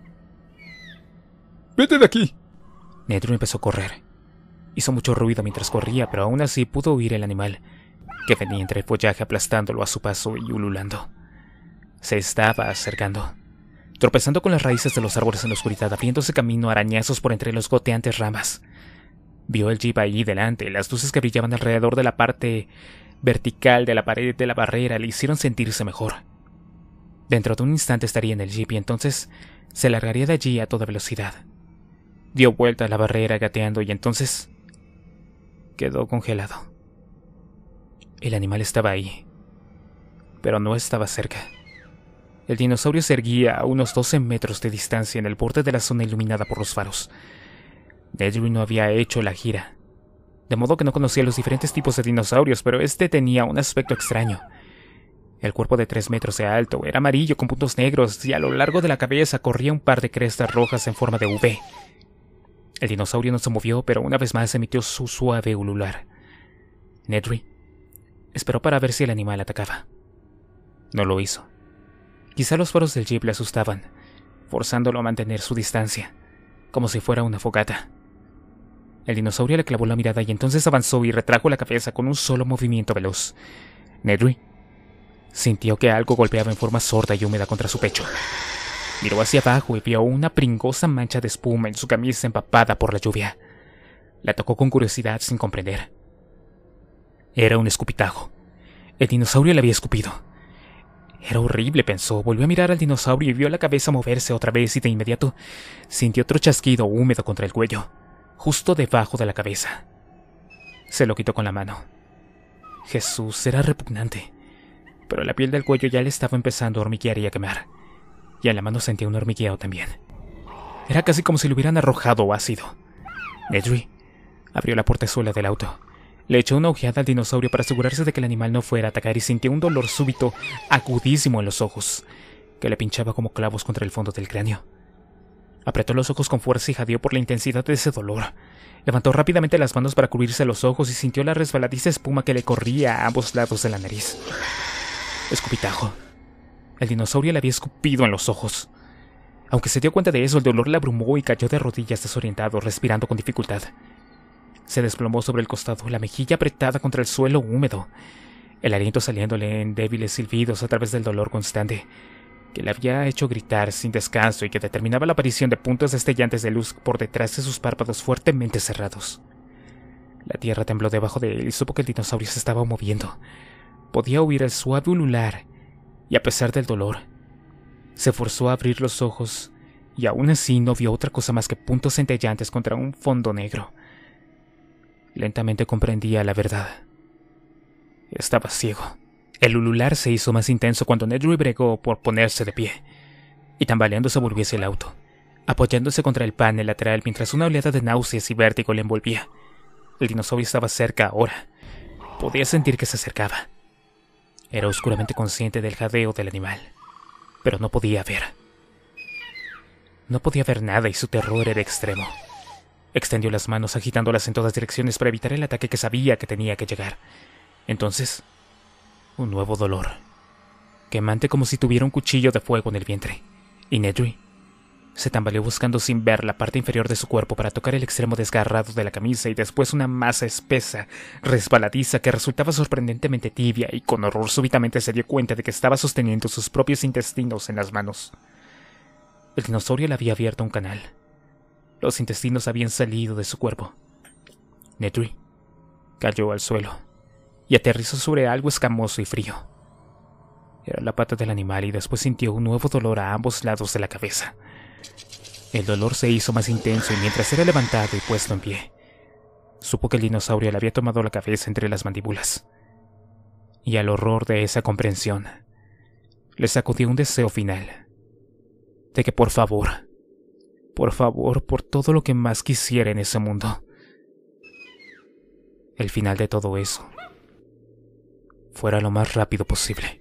«¡Vete de aquí!». Nedry empezó a correr. Hizo mucho ruido mientras corría, pero aún así pudo oír el animal, que venía entre el follaje aplastándolo a su paso y ululando. Se estaba acercando, tropezando con las raíces de los árboles en la oscuridad, abriéndose camino a arañazos por entre los goteantes ramas. Vio el jeep ahí delante, las luces que brillaban alrededor de la parte vertical de la pared de la barrera le hicieron sentirse mejor. Dentro de un instante estaría en el jeep y entonces se largaría de allí a toda velocidad. Dio vuelta a la barrera gateando y entonces quedó congelado. El animal estaba ahí, pero no estaba cerca. El dinosaurio se erguía a unos 12 metros de distancia en el borde de la zona iluminada por los faros. Nedry no había hecho la gira, de modo que no conocía los diferentes tipos de dinosaurios, pero este tenía un aspecto extraño. El cuerpo de 3 metros de alto era amarillo con puntos negros y a lo largo de la cabeza corría un par de crestas rojas en forma de V. El dinosaurio no se movió, pero una vez más emitió su suave ulular. Nedry esperó para ver si el animal atacaba. No lo hizo. Quizá los faros del jeep le asustaban, forzándolo a mantener su distancia, como si fuera una fogata. El dinosaurio le clavó la mirada y entonces avanzó y retrajo la cabeza con un solo movimiento veloz. Nedry sintió que algo golpeaba en forma sorda y húmeda contra su pecho. Miró hacia abajo y vio una pringosa mancha de espuma en su camisa empapada por la lluvia. La tocó con curiosidad sin comprender. Era un escupitajo. El dinosaurio le había escupido. Era horrible, pensó. Volvió a mirar al dinosaurio y vio la cabeza moverse otra vez y de inmediato sintió otro chasquido húmedo contra el cuello, justo debajo de la cabeza. Se lo quitó con la mano. Jesús, era repugnante, pero la piel del cuello ya le estaba empezando a hormiguear y a quemar, y en la mano sentía un hormigueo también. Era casi como si le hubieran arrojado ácido. Nedry abrió la portezuela del auto. Le echó una ojeada al dinosaurio para asegurarse de que el animal no fuera a atacar y sintió un dolor súbito agudísimo en los ojos, que le pinchaba como clavos contra el fondo del cráneo. Apretó los ojos con fuerza y jadeó por la intensidad de ese dolor. Levantó rápidamente las manos para cubrirse los ojos y sintió la resbaladiza espuma que le corría a ambos lados de la nariz. Escupitajo. El dinosaurio le había escupido en los ojos. Aunque se dio cuenta de eso, el dolor le abrumó y cayó de rodillas desorientado, respirando con dificultad. Se desplomó sobre el costado, la mejilla apretada contra el suelo húmedo, el aliento saliéndole en débiles silbidos a través del dolor constante, que le había hecho gritar sin descanso y que determinaba la aparición de puntos destellantes de luz por detrás de sus párpados fuertemente cerrados. La tierra tembló debajo de él y supo que el dinosaurio se estaba moviendo. Podía oír el suave ulular, y a pesar del dolor, se forzó a abrir los ojos y aún así no vio otra cosa más que puntos centelleantes contra un fondo negro. Lentamente comprendía la verdad. Estaba ciego. El ulular se hizo más intenso cuando Nedry bregó por ponerse de pie, y tambaleándose volvió hacia el auto, apoyándose contra el panel lateral mientras una oleada de náuseas y vértigo le envolvía. El dinosaurio estaba cerca ahora. Podía sentir que se acercaba. Era oscuramente consciente del jadeo del animal, pero no podía ver. No podía ver nada y su terror era extremo. Extendió las manos agitándolas en todas direcciones para evitar el ataque que sabía que tenía que llegar. Entonces, un nuevo dolor, quemante como si tuviera un cuchillo de fuego en el vientre, y Nedry se tambaleó buscando sin ver la parte inferior de su cuerpo para tocar el extremo desgarrado de la camisa y después una masa espesa, resbaladiza que resultaba sorprendentemente tibia, y con horror súbitamente se dio cuenta de que estaba sosteniendo sus propios intestinos en las manos. El dinosaurio le había abierto un canal. Los intestinos habían salido de su cuerpo. Nedry cayó al suelo y aterrizó sobre algo escamoso y frío. Era la pata del animal y después sintió un nuevo dolor a ambos lados de la cabeza. El dolor se hizo más intenso y mientras era levantado y puesto en pie, supo que el dinosaurio le había tomado la cabeza entre las mandíbulas. Y al horror de esa comprensión, le sacudió un deseo final, de que por favor, por todo lo que más quisiera en ese mundo, el final de todo eso fuera lo más rápido posible.